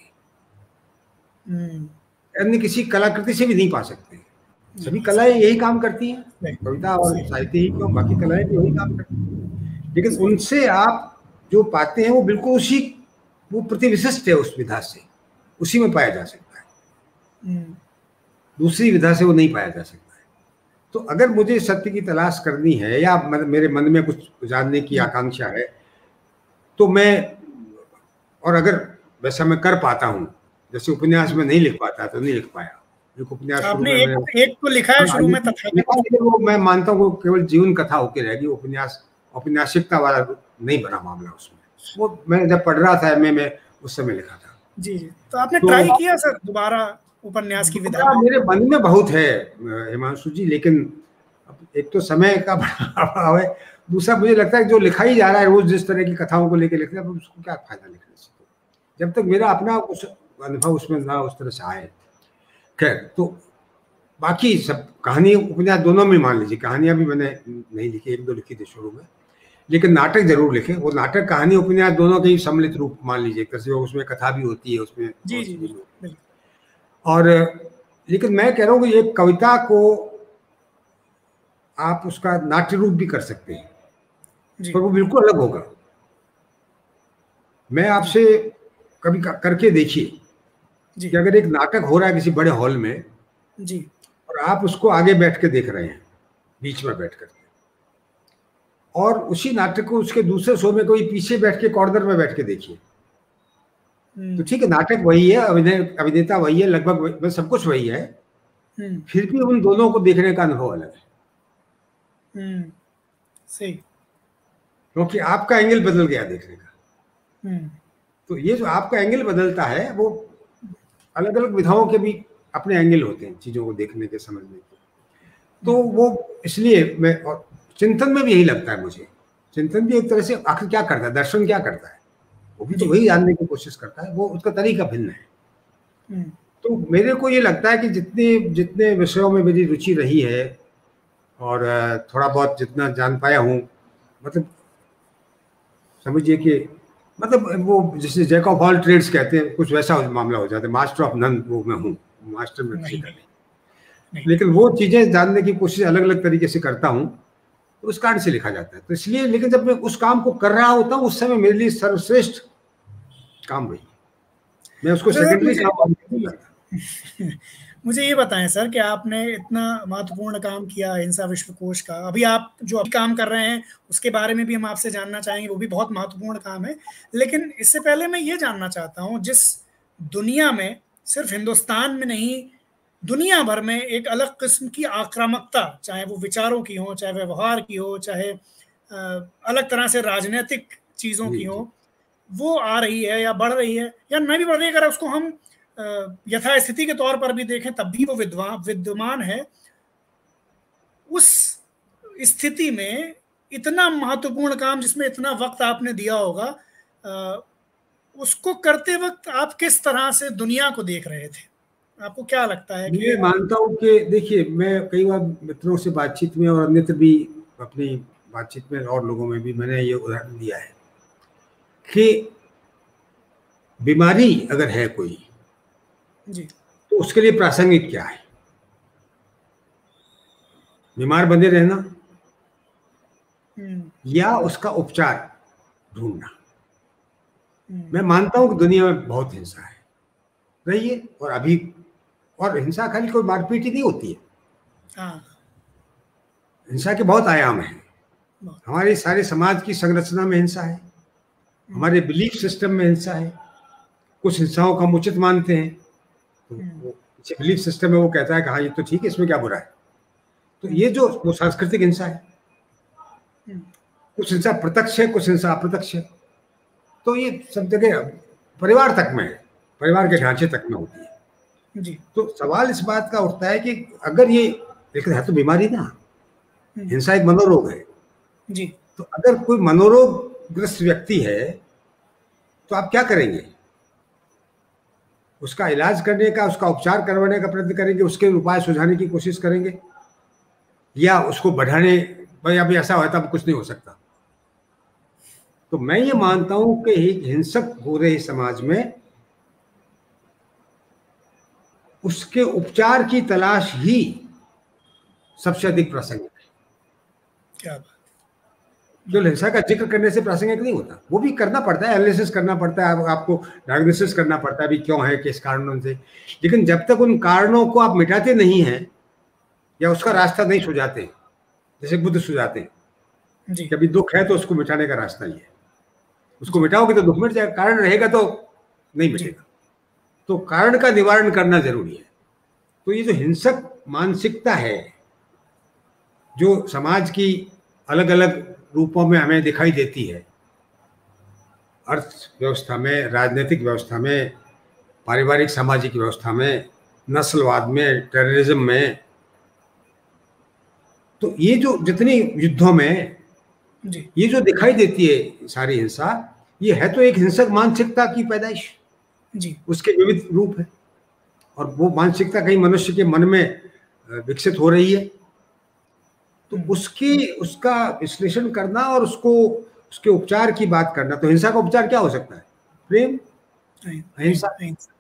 अन्य किसी कलाकृति से भी नहीं पा सकते। सभी कलाएं यही काम करती हैं, कविता और साहित्य ही क्यों, बाकी कलाएं भी वही काम करती हैं, लेकिन उनसे आप जो पाते हैं वो बिल्कुल उसी, वो प्रतिविशिष्ट है उस विधा से, उसी में पाया जा सकता है, दूसरी विधा से वो नहीं पाया जा सकता है। तो अगर मुझे सत्य की तलाश करनी है या मेरे मन में कुछ जानने की आकांक्षा है तो मैं, और अगर वैसा मैं कर पाता हूँ, जैसे उपन्यास में नहीं लिख पाता तो नहीं लिख पाया, एक उपन्यास शुरू में एक, एक तो लिखा है शुरू में, तथा वो मैं मानता हूँ केवल जीवन कथा होकर रहेगी, उपन्यास औपन्यासिकता वाला नहीं बना मामला उसमें। वो मैं जब पढ़ रहा था एमए में उस समय लिखा था। जी जी, तो आपने तो, ट्राई किया सर दोबारा उपन्यास की विधा? मेरे मन में बहुत है हिमांशु जी, लेकिन एक तो समय का अभाव है, दूसरा मुझे लगता है जो लिखा ही जा रहा है रोज जिस तरह की कथाओं को लेकर लिखना, उसको क्या फायदा लिखने से, जब तक मेरा अपना कुछ अनुभव उसमें ना उस तरह से आए। खैर, तो बाकी सब कहानी उपन्यास दोनों में मान लीजिए, कहानियां भी मैंने नहीं लिखी, एक दो लिखी थी शुरू में, लेकिन नाटक जरूर लिखे। वो नाटक कहानी उपन्यास दोनों के ही सम्मिलित रूप मान लीजिए, कैसे उसमें कथा भी होती है उसमें। जी जी जी। और लेकिन मैं कह रहा हूँ कि एक कविता को आप उसका नाट्य रूप भी कर सकते हैं, पर वो बिल्कुल अलग होगा। मैं आपसे कभी करके देखिए कि अगर एक नाटक हो रहा है किसी बड़े हॉल में जी, और आप उसको आगे बैठ के देख रहे हैं, बीच में बैठ करके, और उसी नाटक को उसके दूसरे शो में कोई पीछे बैठ के कॉर्नर में बैठ के देखिए, तो ठीक है, नाटक वही है, अभिनय अभिनेता वही है, लगभग सब कुछ वही है, फिर भी उन दोनों को देखने का अनुभव अलग है। सही, क्योंकि आपका एंगल बदल गया देखने का। तो ये जो आपका एंगल बदलता है, वो अलग अलग विधाओं के भी अपने एंगल होते हैं चीजों को देखने के, समझने के। तो वो इसलिए मैं, और चिंतन में भी यही लगता है मुझे। चिंतन भी एक तरह से आखिर क्या करता है, दर्शन क्या करता है, वो भी तो वही जानने की कोशिश करता है, वो उसका तरीका भिन्न है। तो मेरे को ये लगता है कि जितने जितने विषयों में मेरी रुचि रही है और थोड़ा बहुत जितना जान पाया हूँ, मतलब समझिए कि मतलब वो जैसे जैक ऑफ ऑल ट्रेड्स कहते हैं, कुछ वैसा मामला हो जाता है। मास्टर ऑफ नन वो मैं हूँ, मास्टर में किसी का नहीं, लेकिन वो चीज़ें जानने की कोशिश अलग अलग तरीके से करता हूँ, तो उस कारण से लिखा जाता है। तो इसलिए, लेकिन जब मैं उस काम को कर रहा होता हूँ उस समय मेरे लिए सर्वश्रेष्ठ काम वही, मैं उसको सेकेंडरी काम नहीं करता। मुझे ये बताएं सर कि आपने इतना महत्वपूर्ण काम किया हिंसा विश्वकोश का, अभी आप जो अभी काम कर रहे हैं उसके बारे में भी हम आपसे जानना चाहेंगे, वो भी बहुत महत्वपूर्ण काम है। लेकिन इससे पहले मैं ये जानना चाहता हूँ, जिस दुनिया में सिर्फ हिंदुस्तान में नहीं दुनिया भर में एक अलग किस्म की आक्रामकता, चाहे वो विचारों की हो, चाहे व्यवहार की हो, चाहे अलग तरह से राजनीतिक चीज़ों की हो, वो आ रही है या बढ़ रही है या नहीं भी बढ़ रही है, अगर उसको हम यथास्थिति के तौर पर भी देखें तब भी वो विद्वान विद्यमान है। उस स्थिति में इतना महत्वपूर्ण काम जिसमें इतना वक्त आपने दिया होगा, उसको करते वक्त आप किस तरह से दुनिया को देख रहे थे? आपको क्या लगता है? मैं मानता हूँ कि देखिए, मैं कई बार मित्रों से बातचीत में और अन्यत्र भी अपनी बातचीत में और लोगों में भी मैंने ये उदाहरण दिया है कि बीमारी अगर है कोई जी, तो उसके लिए प्रासंगिक क्या है? बीमार बने रहना या उसका उपचार ढूंढना? मैं मानता हूं कि दुनिया में बहुत हिंसा है, रही है, और अभी, और हिंसा खाली कोई मारपीट ही नहीं होती है। हाँ। हिंसा के बहुत आयाम हैं। हमारे सारे समाज की संरचना में हिंसा है, हमारे बिलीफ सिस्टम में हिंसा है। कुछ हिंसाओं का हम उचित मानते हैं, तो वो बिलीफ सिस्टम में वो कहता है कि हाँ ये तो ठीक है, इसमें क्या बुरा है। तो ये जो वो सांस्कृतिक हिंसा है, कुछ हिंसा प्रत्यक्ष है, कुछ हिंसा अप्रत्यक्ष है। तो ये सब जगह परिवार तक में है, परिवार के ढांचे तक में होती है। जी। तो सवाल इस बात का उठता है कि अगर ये, लेकिन है तो बीमारी ना, हिंसा एक मनोरोग है जी। तो अगर कोई मनोरोग ग्रस्त व्यक्ति है तो आप क्या करेंगे? उसका इलाज करने का, उसका उपचार करवाने का प्रयत्न करेंगे, उसके उपाय सुझाने की कोशिश करेंगे, या उसको बढ़ाने, भाई अभी ऐसा होता अब कुछ नहीं हो सकता? तो मैं ये मानता हूं कि हिंसक हो रहे समाज में उसके उपचार की तलाश ही सबसे अधिक प्रासंगिक है। क्या बात। जो हिंसा का जिक्र करने से प्रासंगिक नहीं होता, वो भी करना पड़ता है, एनालिसिस करना पड़ता है, आपको डायग्नोसिस करना पड़ता है भी क्यों है, किस कारणों से। लेकिन जब तक उन कारणों को आप मिटाते नहीं हैं या उसका रास्ता नहीं सुझाते, जैसे बुद्ध सुझाते हैं, कभी दुख है तो उसको मिटाने का रास्ता ही है, उसको मिटाओगे तो दुख मिट जाएगा, कारण रहेगा तो नहीं मिटेगा। तो कारण का निवारण करना जरूरी है। तो ये जो हिंसक मानसिकता है जो समाज की अलग अलग रूपों में हमें दिखाई देती है, अर्थव्यवस्था में, राजनीतिक व्यवस्था में, पारिवारिक सामाजिक व्यवस्था में, नस्लवाद में, टेररिज्म में, तो ये जो जितने युद्धों में जी। ये जो दिखाई देती है सारी हिंसा, ये है तो एक हिंसक मानसिकता की पैदाइश जी। उसके विविध रूप है, और वो मानसिकता कहीं मनुष्य के मन में विकसित हो रही है। तो उसकी उसका विश्लेषण करना और उसको उसके उपचार की बात करना, तो हिंसा का उपचार क्या हो सकता है? प्रेम, अहिंसा।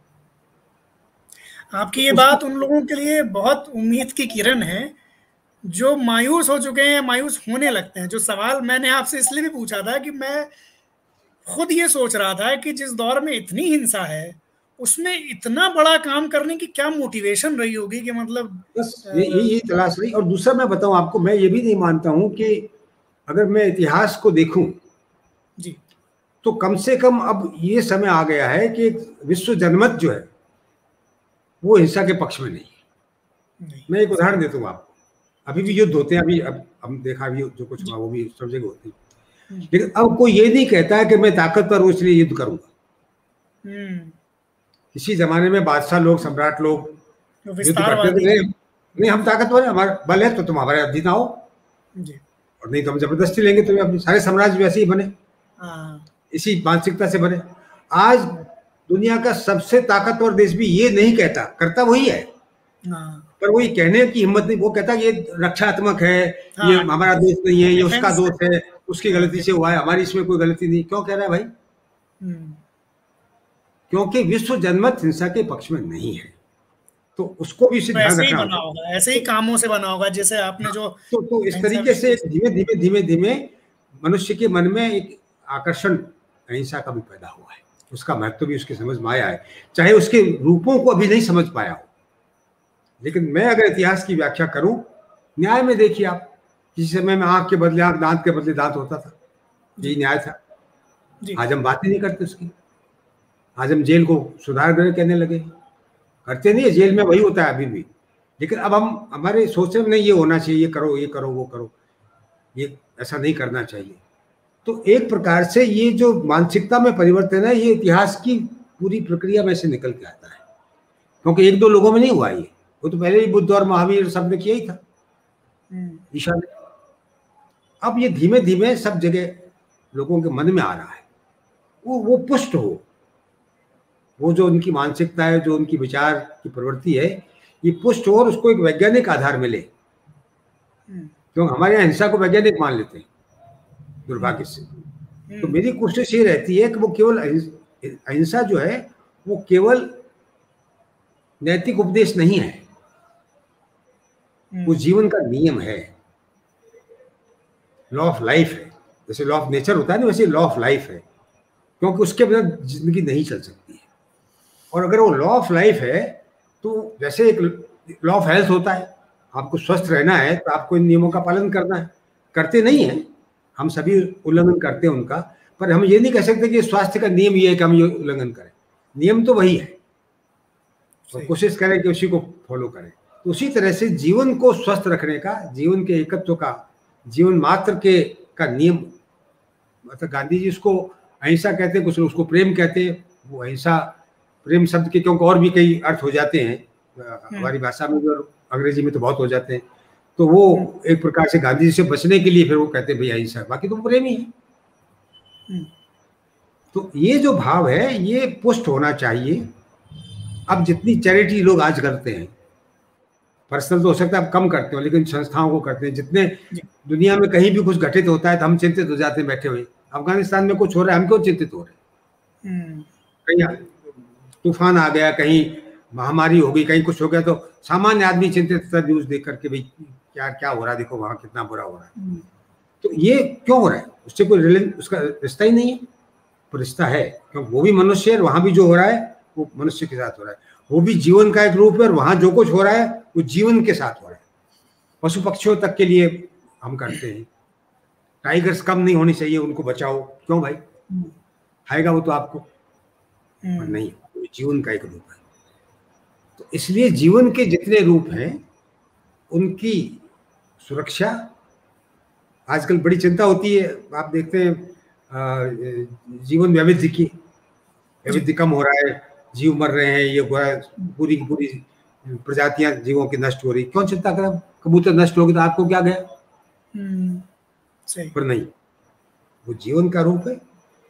आपकी ये बात उन लोगों के लिए बहुत उम्मीद की किरण है जो मायूस हो चुके हैं, मायूस होने लगते हैं। जो सवाल मैंने आपसे इसलिए भी पूछा था कि मैं खुद ये सोच रहा था कि जिस दौर में इतनी हिंसा है उसमें इतना बड़ा काम करने की क्या मोटिवेशन रही होगी कि मतलब बस ये ये तलाश रही। और दूसरा मैं बताऊं आपको, मैं ये भी नहीं मानता हूं कि अगर मैं इतिहास को देखूं जी, तो कम से कम अब ये समय आ गया है कि विश्व जनमत जो है वो हिंसा के पक्ष में नहीं है। नहीं। मैं एक उदाहरण देता हूँ आपको। अभी भी युद्ध होते हैं, अभी अब हम देखा भी जो कुछ हुआ वो भी सब जगह होते हैं, लेकिन अब कोई ये नहीं कहता है कि मैं ताकतवर हूं इसलिए युद्ध करूंगा। किसी जमाने में बादशाह लोग, सम्राट लोग युद्ध करते थे, नहीं हम ताकतवर हैं, हमारा बल है तो तुम हमारे अधीन आओ। और नहीं तो हम जबरदस्ती लेंगे, तो अपने सारे साम्राज्य वैसे ही बने, हाँ, इसी मानसिकता से बने। आज दुनिया का सबसे ताकतवर देश भी ये नहीं कहता, करता वही है, हाँ, पर वो ये कहने की हिम्मत नहीं, वो कहता कि ये रक्षात्मक है, ये हाँ, हमारा दोष नहीं है, ये उसका डिफेंस। दोष है, उसकी गलती से हुआ है, हमारी इसमें कोई गलती नहीं। क्यों कह रहा है भाई? हम्म, क्योंकि विश्व जनमत हिंसा के पक्ष में नहीं है, तो उसको भी इसे तो ध्यान ऐसे ही रखना बना होगा। होगा, ऐसे ही कामों से बना होगा, जैसे आपने जो तो तो इस अहिंसा तरीके से विश्व। धीमे धीमे धीमे धीमे मनुष्य के मन में एक आकर्षण अहिंसा का भी पैदा हुआ है, उसका महत्व भी उसकी समझ में आया है, चाहे उसके रूपों को अभी नहीं समझ पाया हो। लेकिन मैं अगर इतिहास की व्याख्या करूं, न्याय में देखिए आप, किसी समय में आंख के बदले आंख, दांत के बदले दांत होता था, यही न्याय था। आज हम बात ही नहीं करते उसकी, आज हम जेल को सुधार गृह कहने लगे, करते नहीं है, जेल में वही होता है अभी भी। लेकिन अब हम हमारे सोचने में नहीं, ये होना चाहिए, ये करो, ये करो, वो करो, ये ऐसा नहीं करना चाहिए। तो एक प्रकार से ये जो मानसिकता में परिवर्तन है, ये इतिहास की पूरी प्रक्रिया में से निकल के आता है, क्योंकि एक दो लोगों में नहीं हुआ ये, वो तो पहले ही बुद्ध और महावीर सब ने किया ही था, ईशा ने। अब ये धीमे धीमे सब जगह लोगों के मन में आ रहा है, वो वो पुष्ट हो, वो जो उनकी मानसिकता है, जो उनकी विचार की प्रवृत्ति है, ये पुष्ट हो और उसको एक वैज्ञानिक आधार मिले। क्योंकि हमारे यहाँ हिंसा को वैज्ञानिक मान लेते हैं दुर्भाग्य से। तो मेरी कोशिश ये रहती है कि वो केवल अहिंसा जो है वो केवल नैतिक उपदेश नहीं है, वो जीवन का नियम है, लॉ ऑफ लाइफ है। जैसे लॉ ऑफ नेचर होता है ना, वैसे लॉ ऑफ लाइफ है, क्योंकि उसके बिना जिंदगी नहीं चल सकती है। और अगर वो लॉ ऑफ लाइफ है तो जैसे एक लॉ ऑफ हेल्थ होता है, आपको स्वस्थ रहना है तो आपको इन नियमों का पालन करना है। करते नहीं है, हम सभी उल्लंघन करते हैं उनका, पर हम ये नहीं कह सकते कि स्वास्थ्य का नियम ये है कि हम ये उल्लंघन करें। नियम तो वही है, तो कोशिश करें कि उसी को फॉलो करें। तो उसी तरह से जीवन को स्वस्थ रखने का, जीवन के एकत्व का, जीवन मात्र के का नियम, मतलब गांधी जी उसको अहिंसा कहते हैं, कुछ लोग उसको प्रेम कहते हैं। वो अहिंसा प्रेम शब्द के क्योंकि और भी कई अर्थ हो जाते हैं हमारी भाषा में भी और अंग्रेजी में तो बहुत हो जाते हैं। तो वो एक प्रकार से गांधी जी से बचने के लिए फिर वो कहते हैं भाई अहिंसा, बाकी तो प्रेम ही है। तो ये जो भाव है ये पुष्ट होना चाहिए। अब जितनी चैरिटी लोग आज करते हैं, पर्सनल तो हो सकता है आप कम करते हो, लेकिन संस्थाओं को करते हैं। जितने दुनिया में कहीं भी कुछ घटित होता है तो हम चिंतित हो जाते हैं बैठे हुए। अफगानिस्तान में कुछ हो रहा है, हम क्यों चिंतित हो रहे हैं? कहीं तूफान आ गया, कहीं महामारी हो गई, कहीं कुछ हो गया, तो सामान्य आदमी चिंतित था न्यूज देख करके, भाई क्या क्या हो रहा है, देखो वहां कितना बुरा हो रहा है। तो ये क्यों हो रहा है? उससे कोई रिलेशन, उसका रिश्ता ही नहीं है। पर रिश्ता है, क्योंकि वो भी मनुष्य है, वहां भी जो हो रहा है वो मनुष्य के साथ हो रहा है। वो भी जीवन का एक रूप है, और वहां जो कुछ हो रहा है वो जीवन के साथ हो रहा है। पशु पक्षियों तक के लिए हम करते हैं। टाइगर्स कम नहीं होनी चाहिए, उनको बचाओ, क्यों भाई? खाएगा वो तो आपको, नहीं, वो जीवन का एक रूप है। तो इसलिए जीवन के जितने रूप हैं उनकी सुरक्षा आजकल बड़ी चिंता होती है। आप देखते हैं जीवन वैविध्य की, वैविध्य कम हो रहा है, जीव मर रहे हैं, ये पूरी की पूरी प्रजातियां जीवों की नष्ट हो रही। क्यों चिंता करें? कबूतर नष्ट होगी तो आपको क्या गया? पर नहीं, वो जीवन का रूप है,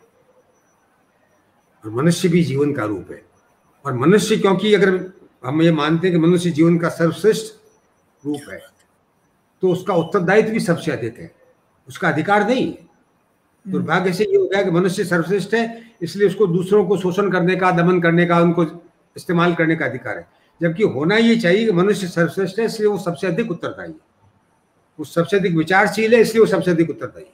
और मनुष्य भी जीवन का रूप है। और मनुष्य, क्योंकि अगर हम ये मानते हैं कि मनुष्य जीवन का सर्वश्रेष्ठ रूप है, तो उसका उत्तरदायित्व भी सबसे अधिक है, उसका अधिकार नहीं है। दुर्भाग्य से ये हो गया कि मनुष्य सर्वश्रेष्ठ है, इसलिए उसको दूसरों को शोषण करने का, दमन करने का, उनको इस्तेमाल करने का अधिकार है। जबकि होना ये चाहिए कि मनुष्य सर्वश्रेष्ठ है, इसलिए वो सबसे अधिक उत्तरदायी है, वो सबसे अधिक विचारशील है, इसलिए वो सबसे अधिक उत्तरदायी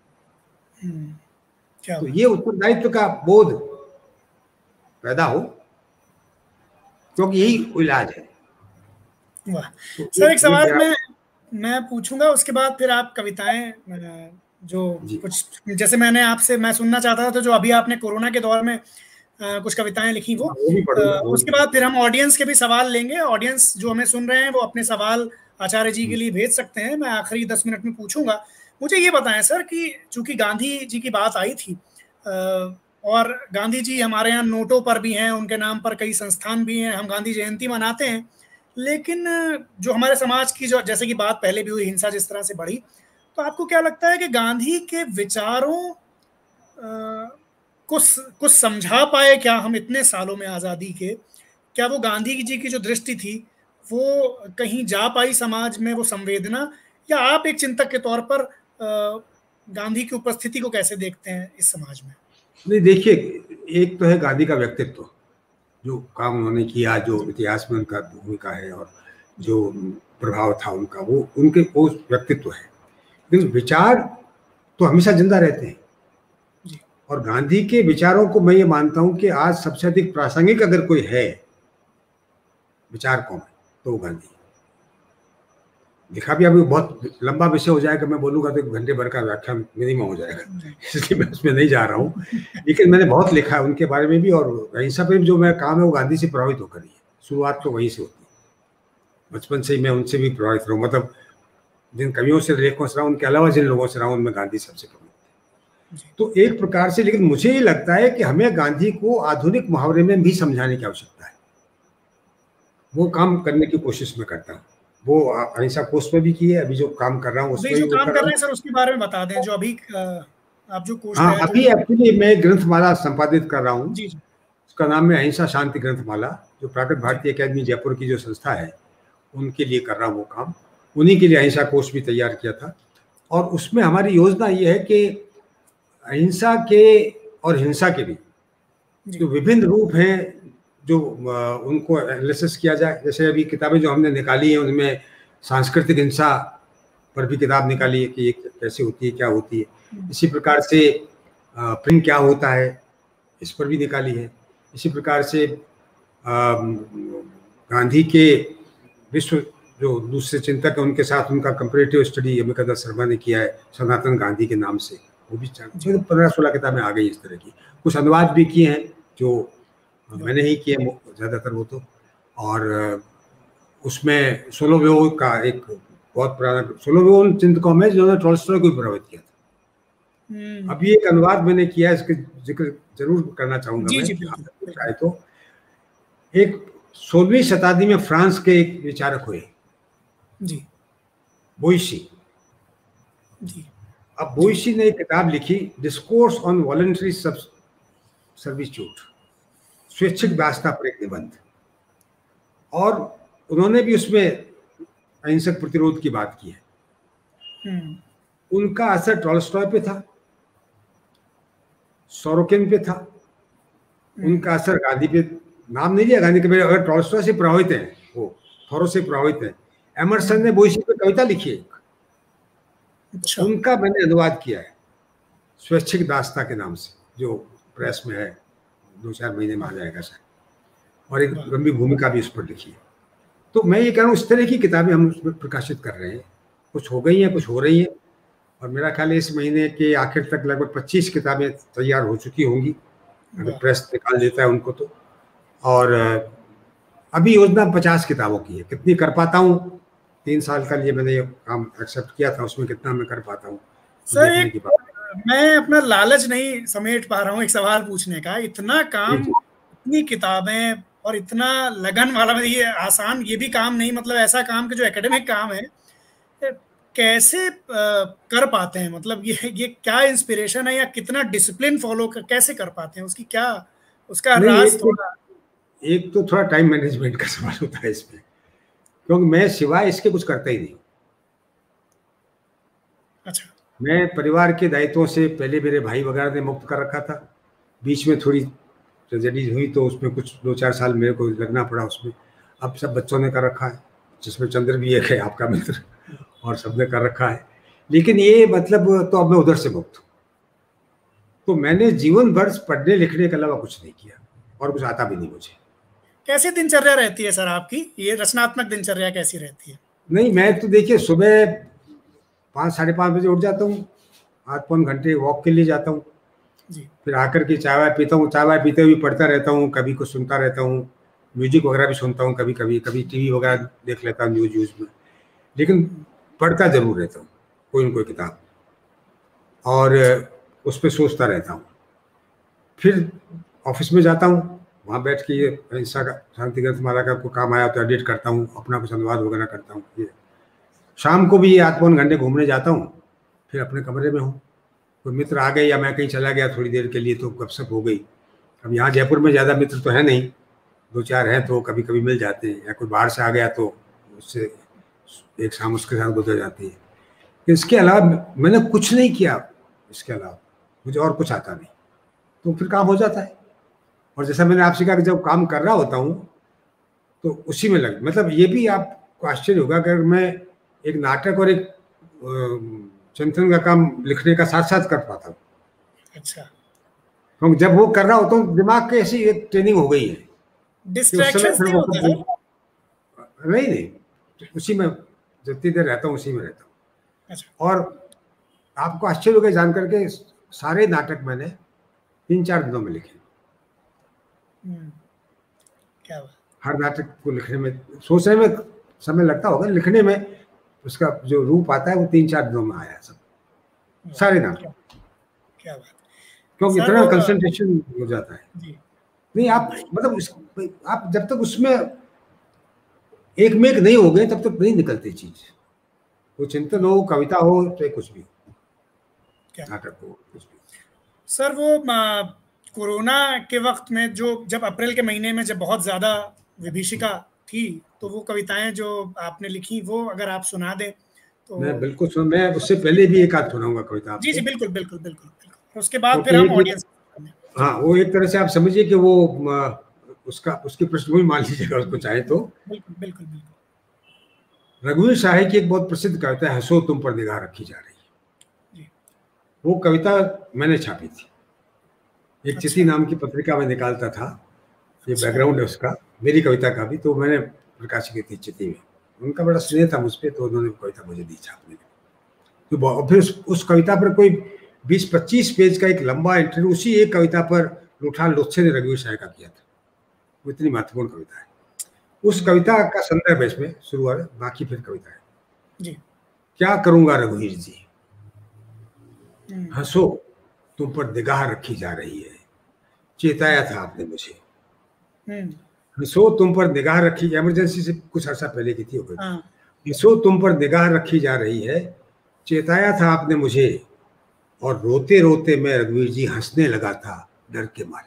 है। तो ये उत्तरदायित्व का बोध पैदा हो, क्योंकि यही इलाज है। वाह सर, एक सवाल मैं मैं पूछूंगा, उसके बाद फिर आप कविताएं जो कुछ, जैसे मैंने आपसे मैं सुनना चाहता था, तो जो अभी आपने कोरोना के दौर में आ, कुछ कविताएं लिखी वो, वो आ, उसके बाद फिर हम ऑडियंस के भी सवाल लेंगे। ऑडियंस जो हमें सुन रहे हैं वो अपने सवाल आचार्य जी के लिए भेज सकते हैं, मैं आखिरी दस मिनट में पूछूंगा। मुझे ये बताएं सर कि चूंकि गांधी जी की बात आई थी, और गांधी जी हमारे यहाँ नोटों पर भी हैं, उनके नाम पर कई संस्थान भी हैं, हम गांधी जयंती मनाते हैं, लेकिन जो हमारे समाज की जो, जैसे कि बात पहले भी हुई, हिंसा जिस तरह से बढ़ी, तो आपको क्या लगता है कि गांधी के विचारों कुछ कुछ समझा पाए क्या हम इतने सालों में आज़ादी के? क्या वो गांधी जी की जो दृष्टि थी वो कहीं जा पाई समाज में, वो संवेदना? या आप एक चिंतक के तौर पर गांधी की उपस्थिति को कैसे देखते हैं इस समाज में? नहीं, देखिए, एक तो है गांधी का व्यक्तित्व, जो काम उन्होंने किया, जो इतिहास में उनका भूमिका है और जो प्रभाव था उनका, वो उनके वो व्यक्तित्व है। लेकिन विचार तो हमेशा जिंदा रहते हैं, और गांधी के विचारों को मैं ये मानता हूं कि आज सबसे अधिक प्रासंगिक अगर कोई है विचारकों में तो वो गांधी। लिखा भी अभी बहुत लंबा विषय हो जाएगा, मैं बोलूंगा तो एक घंटे भर का व्याख्यान मिनिमम हो जाएगा, इसलिए मैं उसमें नहीं जा रहा हूँ। लेकिन मैंने बहुत लिखा है उनके बारे में भी, और अहिंसा पर जो मैं काम है वो गांधी से प्रभावित होकर ही है। शुरुआत तो वहीं से होती है, बचपन से ही मैं उनसे भी प्रभावित रहा हूँ। मतलब जिन कवियों से लेखकों से रहा हूँ, उनके अलावा जिन लोगों से रहा हूँ, उनमें गांधी सबसे प्रमुख थे। तो एक प्रकार से, लेकिन मुझे ये लगता है कि हमें गांधी को आधुनिक मुहावरे में भी समझाने की आवश्यकता है। वो काम करने की कोशिश में करता हूँ। वो अहिंसा कोर्स में भी की है, अभी जो काम कर रहा हूँ उसमें जो काम कर रहे हैं सर उसके बारे में बता दें, जो अभी आप जो कोर्स। हाँ, अभी एक्चुअली मैं ग्रंथमाला संपादित कर रहा हूँ, उसका नाम है अहिंसा शांति ग्रंथमाला, जो प्राकृत भारतीय अकेडमी जयपुर की जो संस्था है उनके लिए कर रहा हूँ वो काम। उन्हीं के लिए अहिंसा कोर्स भी तैयार किया था, और उसमें हमारी योजना ये है कि अहिंसा के और हिंसा के भी जो विभिन्न रूप हैं, जो उनको एनालिसिस किया जाए। जैसे अभी किताबें जो हमने निकाली हैं उनमें सांस्कृतिक हिंसा पर भी किताब निकाली है कि ये कैसे होती है, क्या होती है। इसी प्रकार से प्रिंट क्या होता है, इस पर भी निकाली है। इसी प्रकार से गांधी के विश्व जो दूसरे चिंतक हैं उनके साथ उनका कंपैरेटिव स्टडी अमिका शर्मा ने किया है सनातन गांधी के नाम से, वो भी पंद्रह सोलह किताबें आ गई इस तरह की। कुछ अनुवाद भी किए हैं जो मैंने ही किए ज़्यादातर वो तो। और उसमें सोलोवेव का एक बहुत पुराना, सोलोवेव उन चिंतकों में जिन्होंने टॉल्स्टॉय को प्रभावित किया था। अभी एक अनुवाद मैंने किया है, इसके जिक्र जरूर करना चाहूंगा जी, मैं, जी, चाहे तो। एक सोलहवीं शताब्दी में फ्रांस के एक विचारक हुए जी, बोइशी जी। अब बोइशी ने एक किताब लिखी, डिस्कोर्स ऑन वॉलंटरी सर्विट्यूड, स्वैच्छिक दासता पर एक निबंध, और उन्होंने भी उसमें अहिंसक प्रतिरोध की बात की है। उनका असर टॉल्स्टॉय पे था, सोरोकिन पे था, उनका असर गांधी पे, नाम नहीं लिया गांधी के, अगर टॉल्स्टॉय से प्रभावित है वो, थोरो से प्रभावित है। एमर्सन ने बोइशी पे कविता लिखी है, अच्छा। उनका मैंने अनुवाद किया है स्वैच्छिक दासता के नाम से, जो प्रेस में है, दो चार महीने में आ जाएगा सर, और एक लंबी भूमिका भी उस पर लिखी है। तो मैं ये कह रहा हूँ इस तरह की किताबें हम उसमें प्रकाशित कर रहे हैं, कुछ हो गई हैं, कुछ हो रही हैं, और मेरा ख्याल है इस महीने के आखिर तक लगभग पच्चीस किताबें तैयार हो चुकी होंगी, अगर प्रेस निकाल देता है उनको तो। और अभी योजना पचास किताबों की है, कितनी कर पाता हूँ, तीन साल का लिए मैंने ये काम एक्सेप्ट किया था, उसमें कितना मैं कर पाता हूँ सर। एक मैं अपना लालच नहीं समेट पा रहा हूँ एक सवाल पूछने का, इतना काम, इतनी किताबें और इतना लगन वाला, ये आसान ये भी काम नहीं, मतलब ऐसा काम कि जो एकेडमिक काम है, कैसे कर पाते हैं? मतलब ये ये क्या इंस्पिरेशन है, या कितना डिसिप्लिन फॉलो कर, कैसे कर पाते हैं, उसकी क्या, उसका राज थोड़ा। एक तो थोड़ा टाइम मैनेजमेंट का सवाल होता है इसमें, क्योंकि मैं सिवाय इसके कुछ करता ही नहीं। अच्छा। मैं परिवार के दायित्वों से पहले मेरे भाई वगैरह ने मुक्त कर रखा था, बीच में थोड़ी ट्रेजेडी हुई तो उसमें कुछ दो चार साल मेरे को लगना पड़ा उसमें। अब सब बच्चों ने कर रखा है, जिसमें चंद्र भी एक है आपका मित्र, और सबने कर रखा है। लेकिन ये मतलब तो अब मैं उधर से मुक्त हूँ। तो मैंने जीवन भर पढ़ने लिखने के अलावा कुछ नहीं किया, और कुछ आता भी नहीं मुझे। कैसी दिनचर्या रहती है सर आपकी, ये रचनात्मक दिनचर्या कैसी रहती है? नहीं, मैं तो देखिए सुबह पाँच साढ़े पाँच बजे उठ जाता हूँ, आध पौन घंटे वॉक के लिए जाता हूँ, फिर आकर के चाय वाय पीता हूँ, चाय वाय पीते हुए पढ़ता रहता हूँ, कभी कुछ सुनता रहता हूँ, म्यूजिक वगैरह भी सुनता हूँ, कभी कभी कभी टीवी वगैरह देख लेता हूँ न्यूज व्यूज में, लेकिन पढ़ता जरूर रहता हूँ कोई न कोई किताब, और उस पर सोचता रहता हूँ। फिर ऑफिस में जाता हूँ, वहाँ बैठ के ये अहिंसा का शांति ग्रंथमाला का कोई काम आया तो एडिट करता हूँ, अपना कुछ अनुवाद वगैरह करता हूँ। ये शाम को भी आध पौन घंटे घूमने जाता हूँ, फिर अपने कमरे में हूँ, कोई मित्र आ गए या मैं कहीं चला गया थोड़ी देर के लिए तो गपशप हो गई। अब यहाँ जयपुर में ज़्यादा मित्र तो है नहीं, दो चार हैं तो कभी कभी मिल जाते हैं, या कोई बाहर से आ गया तो उससे एक शाम उसके साथ गुजर जाती है। इसके अलावा मैंने कुछ नहीं किया, इसके अलावा मुझे और कुछ आता नहीं, तो फिर काम हो जाता है। और जैसा मैंने आपसे कहा कि जब काम कर रहा होता हूँ तो उसी में लग, मतलब ये भी आपको आश्चर्य होगा अगर मैं एक नाटक और एक चिंतन का काम लिखने का साथ साथ कर पाता हूँ। अच्छा। तो जब वो कर रहा होता हूँ दिमाग की ऐसी एक ट्रेनिंग हो गई है, डिस्ट्रैक्शंस नहीं होता है? नहीं नहीं, उसी में जितनी देर रहता हूँ उसी में रहता हूँ। अच्छा। और आपको आश्चर्य होगा जान करके सारे नाटक मैंने तीन चार दिनों में लिखे। क्या बात। हर नाटक को लिखने में, सोचने में समय लगता होगा, लिखने में उसका जो रूप आता है वो तीन चार दिनों में आया सब, सारे नाटक। क्या बात। क्योंकि इतना कंसंट्रेशन हो जाता है जी। नहीं, आप मतलब उस, आप जब तक उसमें एक में एक नहीं हो गए तब तक नहीं निकलती चीज। वो चिंतन हो, कविता हो, चाहे कुछ भी नाटक हो, कुछ भी। सर वो कोरोना के वक्त में जो, जब अप्रैल के महीने में जब बहुत ज्यादा विभीषिका थी, तो वो कविताएं जो आपने लिखी वो अगर आप सुना दें तो। मैं बिल्कुल सुन, मैं उससे पहले भी एक आध सुनाऊंगा कविता आपको। जी जी बिल्कुल बिल्कुल बिल्कुल बिल्कुल। उसके बाद फिर हम ऑडियंस। हाँ, वो एक तरह से आप समझिए कि वो उसका उसकी पृष्ठभूमि मान लीजिएगा उसको चाहे तो। बिल्कुल बिल्कुल बिल्कुल। रघुवीर शाही की एक बहुत प्रसिद्ध कविता है, हंसो तुम पर निगाह रखी जा रही है। वो कविता मैंने छापी थी, एक अच्छा। चिति नाम की पत्रिका में निकालता था। ये बैकग्राउंड है उसका, मेरी कविता का भी, तो मैंने प्रकाशित की थी चिति में। उनका बड़ा स्नेह था मुझ पर, तो उन्होंने कविता मुझे दी छापने के। तो फिर उस, उस कविता पर कोई बीस पच्चीस पेज का एक लंबा इंटरव्यू उसी एक कविता पर लुठान लोत्से ने रघुवीर शाही का किया था। वो इतनी महत्वपूर्ण कविता है। उस कविता का संदर्भ है इसमें शुरुआत, बाकी फिर कविता है जी। क्या करूंगा रघुवीर जी, हंसो तुम पर निगाह रखी जा रही है, चेताया था आपने मुझे। हंसो तुम पर निगाह रखी, इमरजेंसी से कुछ अर्सा पहले की थी वो। हंसो तुम पर निगाह रखी जा रही है, चेताया था आपने मुझे, और रोते रोते मैं रघुवीर जी हंसने लगा था डर के मारे।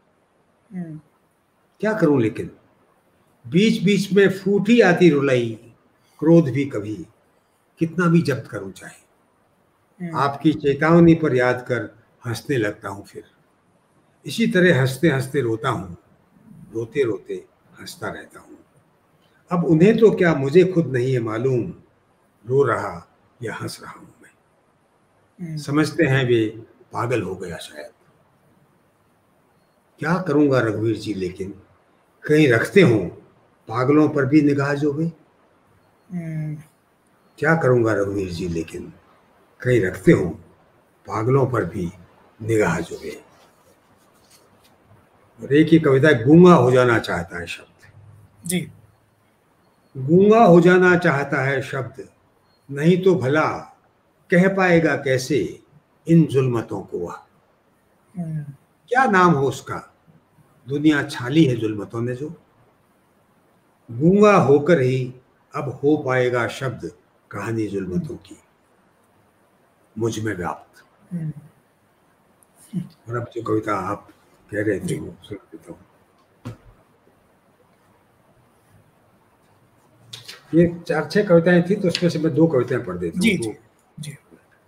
क्या करूं लेकिन बीच बीच में फूटी आती रुलाई, क्रोध भी कभी कितना भी जब्त करूं चाहे, आपकी चेतावनी पर याद कर हंसने लगता हूं फिर। इसी तरह हंसते हंसते रोता हूं, रोते रोते हंसता रहता हूं। अब उन्हें तो क्या मुझे खुद नहीं है मालूम, रो रहा या हंस रहा हूं मैं। समझते हैं वे पागल हो गया शायद। क्या करूंगा रघुवीर जी लेकिन कहीं रखते हो पागलों पर भी निगाह जो वे। क्या करूंगा रघुवीर जी लेकिन कहीं रखते हो पागलों पर भी निगाह जो वे। और एक ही कविता, गूंगा हो जाना चाहता है शब्द। जी। गूंगा हो जाना चाहता है शब्द, नहीं तो भला कह पाएगा कैसे इन जुल्मतों को वह। क्या नाम हो उसका, दुनिया छाली है जुल्मतों ने जो। गूंगा होकर ही अब हो पाएगा शब्द कहानी जुल्मतों की मुझ में व्याप्त। और अब जो कविता आप कह रहे थे वो सुन देता हूँ। ये चार छह कविताएं थी तो उसमें से मैं दो कविताएं पढ़ देता हूँ। जी, जी, जी।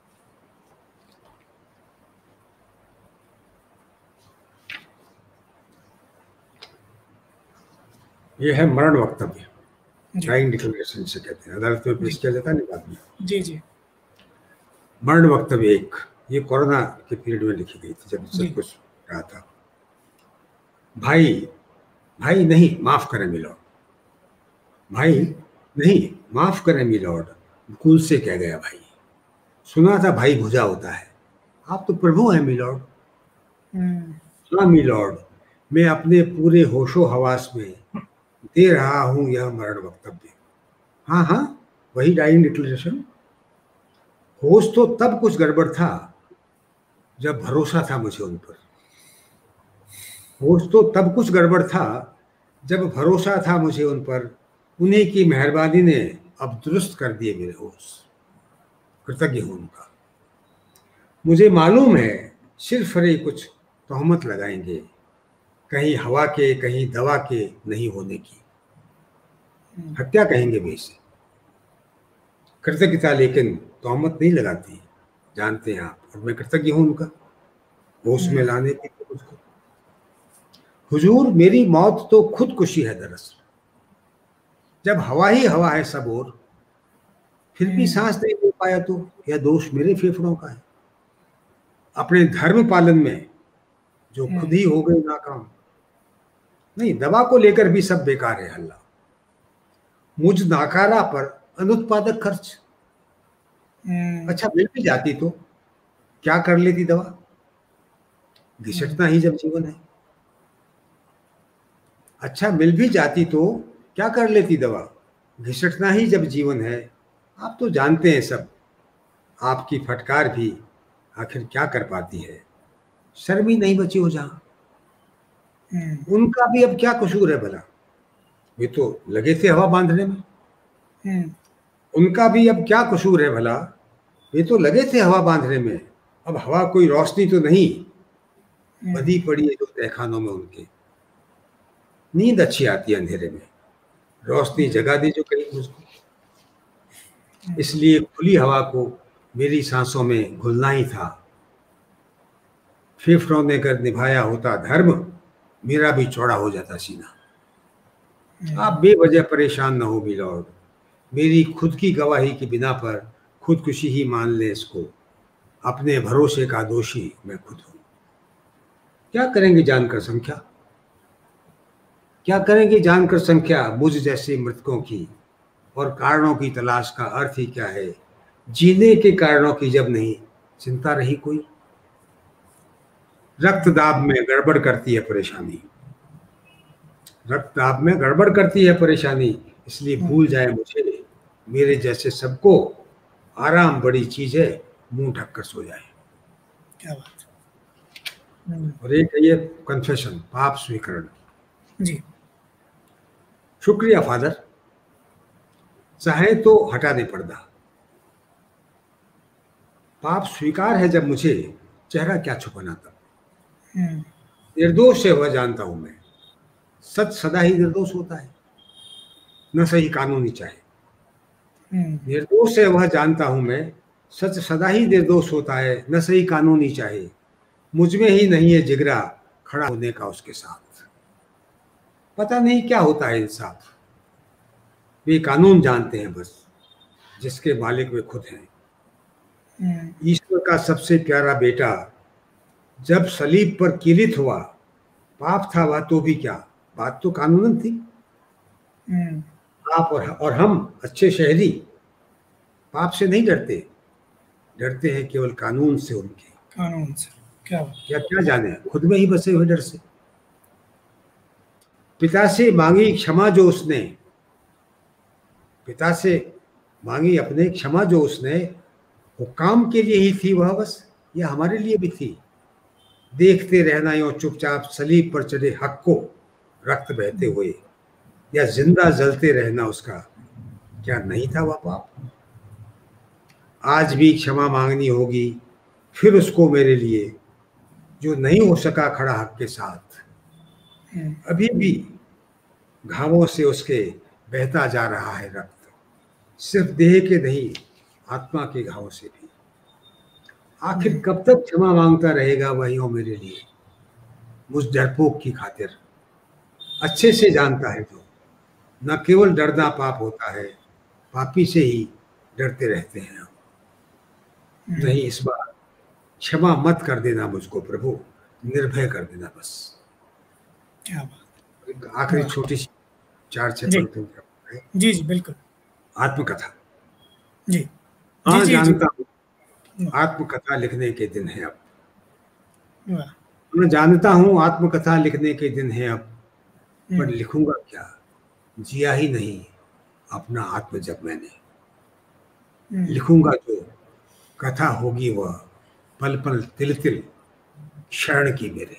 ये है मरण वक्तव्य, डाइंग डिक्लेरेशन से कहते हैं, अदालत में पेश किया जाता है ना बाद में। जी जी। मरण वक्तव्य एक, ये कोरोना के पीरियड में लिखी गई थी जब सब कुछ रहा था। भाई भाई नहीं माफ करें मिलॉर्ड, भाई नहीं माफ करें मिलॉर्ड, भूल से कह गया भाई। सुना था भाई भुजा होता है, आप तो प्रभु हैं मिलॉर्ड। हाँ मिलॉर्ड, मैं अपने पूरे होशो हवास में दे रहा हूं यह मरण वक्तव्य। हाँ हाँ वही डाइंग डिक्लेरेशन। होश तो तब कुछ गड़बड़ था जब भरोसा था मुझे उन पर। होश तो तब कुछ गड़बड़ था जब भरोसा था मुझे उन पर। उन्हीं की मेहरबानी ने अब दुरुस्त कर दिए मेरे होश। कृतज्ञ हूं उनका। मुझे मालूम है सिर्फ रे कुछ तोहमत लगाएंगे, कहीं हवा के कहीं दवा के नहीं होने की। हत्या कहेंगे वे इसे, कृतज्ञता लेकिन तोहमत नहीं लगाती, जानते हैं आप, और मैं कृतज्ञ हूं उनका होश में लाने के लिए मुझको। हुजूर मेरी मौत तो खुदकुशी है दरअसल, जब हवा ही हवा है सब और, फिर भी सांस नहीं ले पाया तो यह दोष मेरे फेफड़ों का है। अपने धर्म पालन में जो खुद ही हो गए नाकाम। नहीं, दवा को लेकर भी सब बेकार है हल्ला, मुझ नाकारा पर अनुत्पादक खर्च। अच्छा मिल भी जाती तो क्या कर लेती दवा, घिसटना ही जब जीवन है। अच्छा मिल भी जाती तो क्या कर लेती दवा, घिसटना ही जब जीवन है। आप तो जानते हैं सब, आपकी फटकार भी आखिर क्या कर पाती है, शर्म ही नहीं बची हो जहां। उनका भी अब क्या कसूर है भला, वे तो लगे थे हवा बांधने में। उनका भी अब क्या कसूर है भला, वे तो लगे थे हवा बांधने में। अब हवा कोई रोशनी तो नहीं, बदी पड़ी है जो तहखानों में उनके। नींद अच्छी आती है अंधेरे में, रोशनी जगा दी जो कहीं मुझको। इसलिए खुली हवा को मेरी सांसों में घुलना ही था। फेफड़ों ने कर निभाया होता धर्म, मेरा भी चौड़ा हो जाता सीना। आप बेवजह परेशान न हो मिलॉर्ड, मेरी खुद की गवाही की बिना पर खुदकुशी ही मान ले इसको। अपने भरोसे का दोषी मैं खुद हूं। क्या करेंगे जानकर संख्या, क्या करेंगे जानकर संख्या मुझ जैसे मृतकों की। और कारणों की तलाश का अर्थ ही क्या है, जीने के कारणों की जब नहीं चिंता रही कोई। रक्तदाब में गड़बड़ करती है परेशानी, रक्तदाब में गड़बड़ करती है परेशानी, इसलिए भूल जाए मुझे मेरे जैसे सबको। आराम बड़ी चीज है, मुंह ढककर सो जाए। क्या बात। और एक ये कन्फेशन, पाप स्वीकरण। जी शुक्रिया फादर, चाहे तो हटा दे पर्दा। पाप स्वीकार है जब मुझे, चेहरा क्या छुपाना तब। निर्दोष है वह जानता हूं मैं, सच सदा ही निर्दोष होता है, न सही कानूनी चाहे। निर्दोष है वह जानता हूं मैं, सच सदा ही निर्दोष होता है, न सही कानूनी चाहे। मुझ में ही नहीं है जिगरा खड़ा होने का उसके साथ। पता नहीं क्या होता है इंसाफ, वे कानून जानते हैं बस, जिसके मालिक वे खुद हैं। ईश्वर का सबसे प्यारा बेटा जब सलीब पर कीलित हुआ, पाप था वह तो भी क्या, बात तो कानूनन थी। आप और, और हम अच्छे शहरी पाप से नहीं डरते, डरते हैं केवल कानून से, उनके कानून से। क्या क्या क्या जाने, खुद में ही बसे हुए डर से। पिता से मांगी क्षमा जो उसने, पिता से मांगी अपने क्षमा जो उसने, वो काम के लिए ही थी वह बस, या हमारे लिए भी थी। देखते रहना यूं चुपचाप सलीब पर चढ़े हक को रक्त बहते हुए, या जिंदा जलते रहना उसका, क्या नहीं था वह पाप। आज भी क्षमा मांगनी होगी फिर उसको मेरे लिए, जो नहीं हो सका खड़ा हक के साथ। अभी भी घावों से उसके बहता जा रहा है रक्त, सिर्फ देह के नहीं आत्मा के घावों से भी। आखिर कब तक क्षमा मांगता रहेगा वही हो मेरे लिए, मुझ डरपोक की खातिर। अच्छे से जानता है तो न केवल डरना पाप होता है, पापी से ही डरते रहते हैं हम। नहीं, इस बार क्षमा मत कर देना मुझको प्रभु, निर्भय कर देना बस। क्या बात। आखिरी छोटी सी चार छह पंक्तियों। जी जी बिल्कुल। आत्मकथा। जी हाँ जी, जानता हूँ आत्मकथा लिखने के दिन है अब, वाह। मैं जानता हूँ आत्मकथा लिखने के दिन है अब, पर लिखूंगा क्या, जिया ही नहीं अपना आत्म जब मैंने। लिखूंगा जो कथा होगी वह पल पल तिल तिल शरण की मेरे।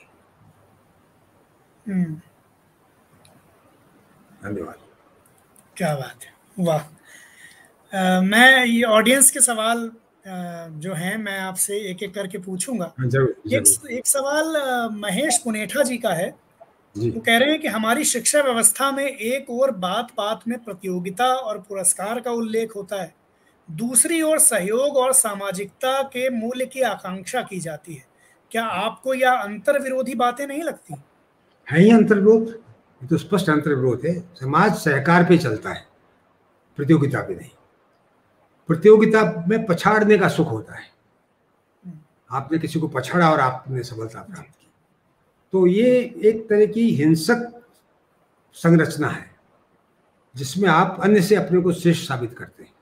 धन्यवाद। क्या बात है, वाह। आ, मैं ये ऑडियंस के सवाल जो हैं मैं आपसे एक एक करके पूछूंगा। जरूर एक जरूर। एक सवाल महेश पुनेठा जी का है। जी। वो कह रहे हैं कि हमारी शिक्षा व्यवस्था में एक ओर बात बात में प्रतियोगिता और पुरस्कार का उल्लेख होता है, दूसरी ओर सहयोग और सामाजिकता के मूल्य की आकांक्षा की जाती है। क्या आपको यह अंतर विरोधी बातें नहीं लगती? है ही अंतर्विरोध, ये तो स्पष्ट अंतर्विरोध है। समाज सहकार पे चलता है, प्रतियोगिता पे नहीं। प्रतियोगिता में पछाड़ने का सुख होता है, आपने किसी को पछाड़ा और आपने सफलता प्राप्त की, तो ये एक तरह की हिंसक संरचना है जिसमें आप अन्य से अपने को श्रेष्ठ साबित करते हैं।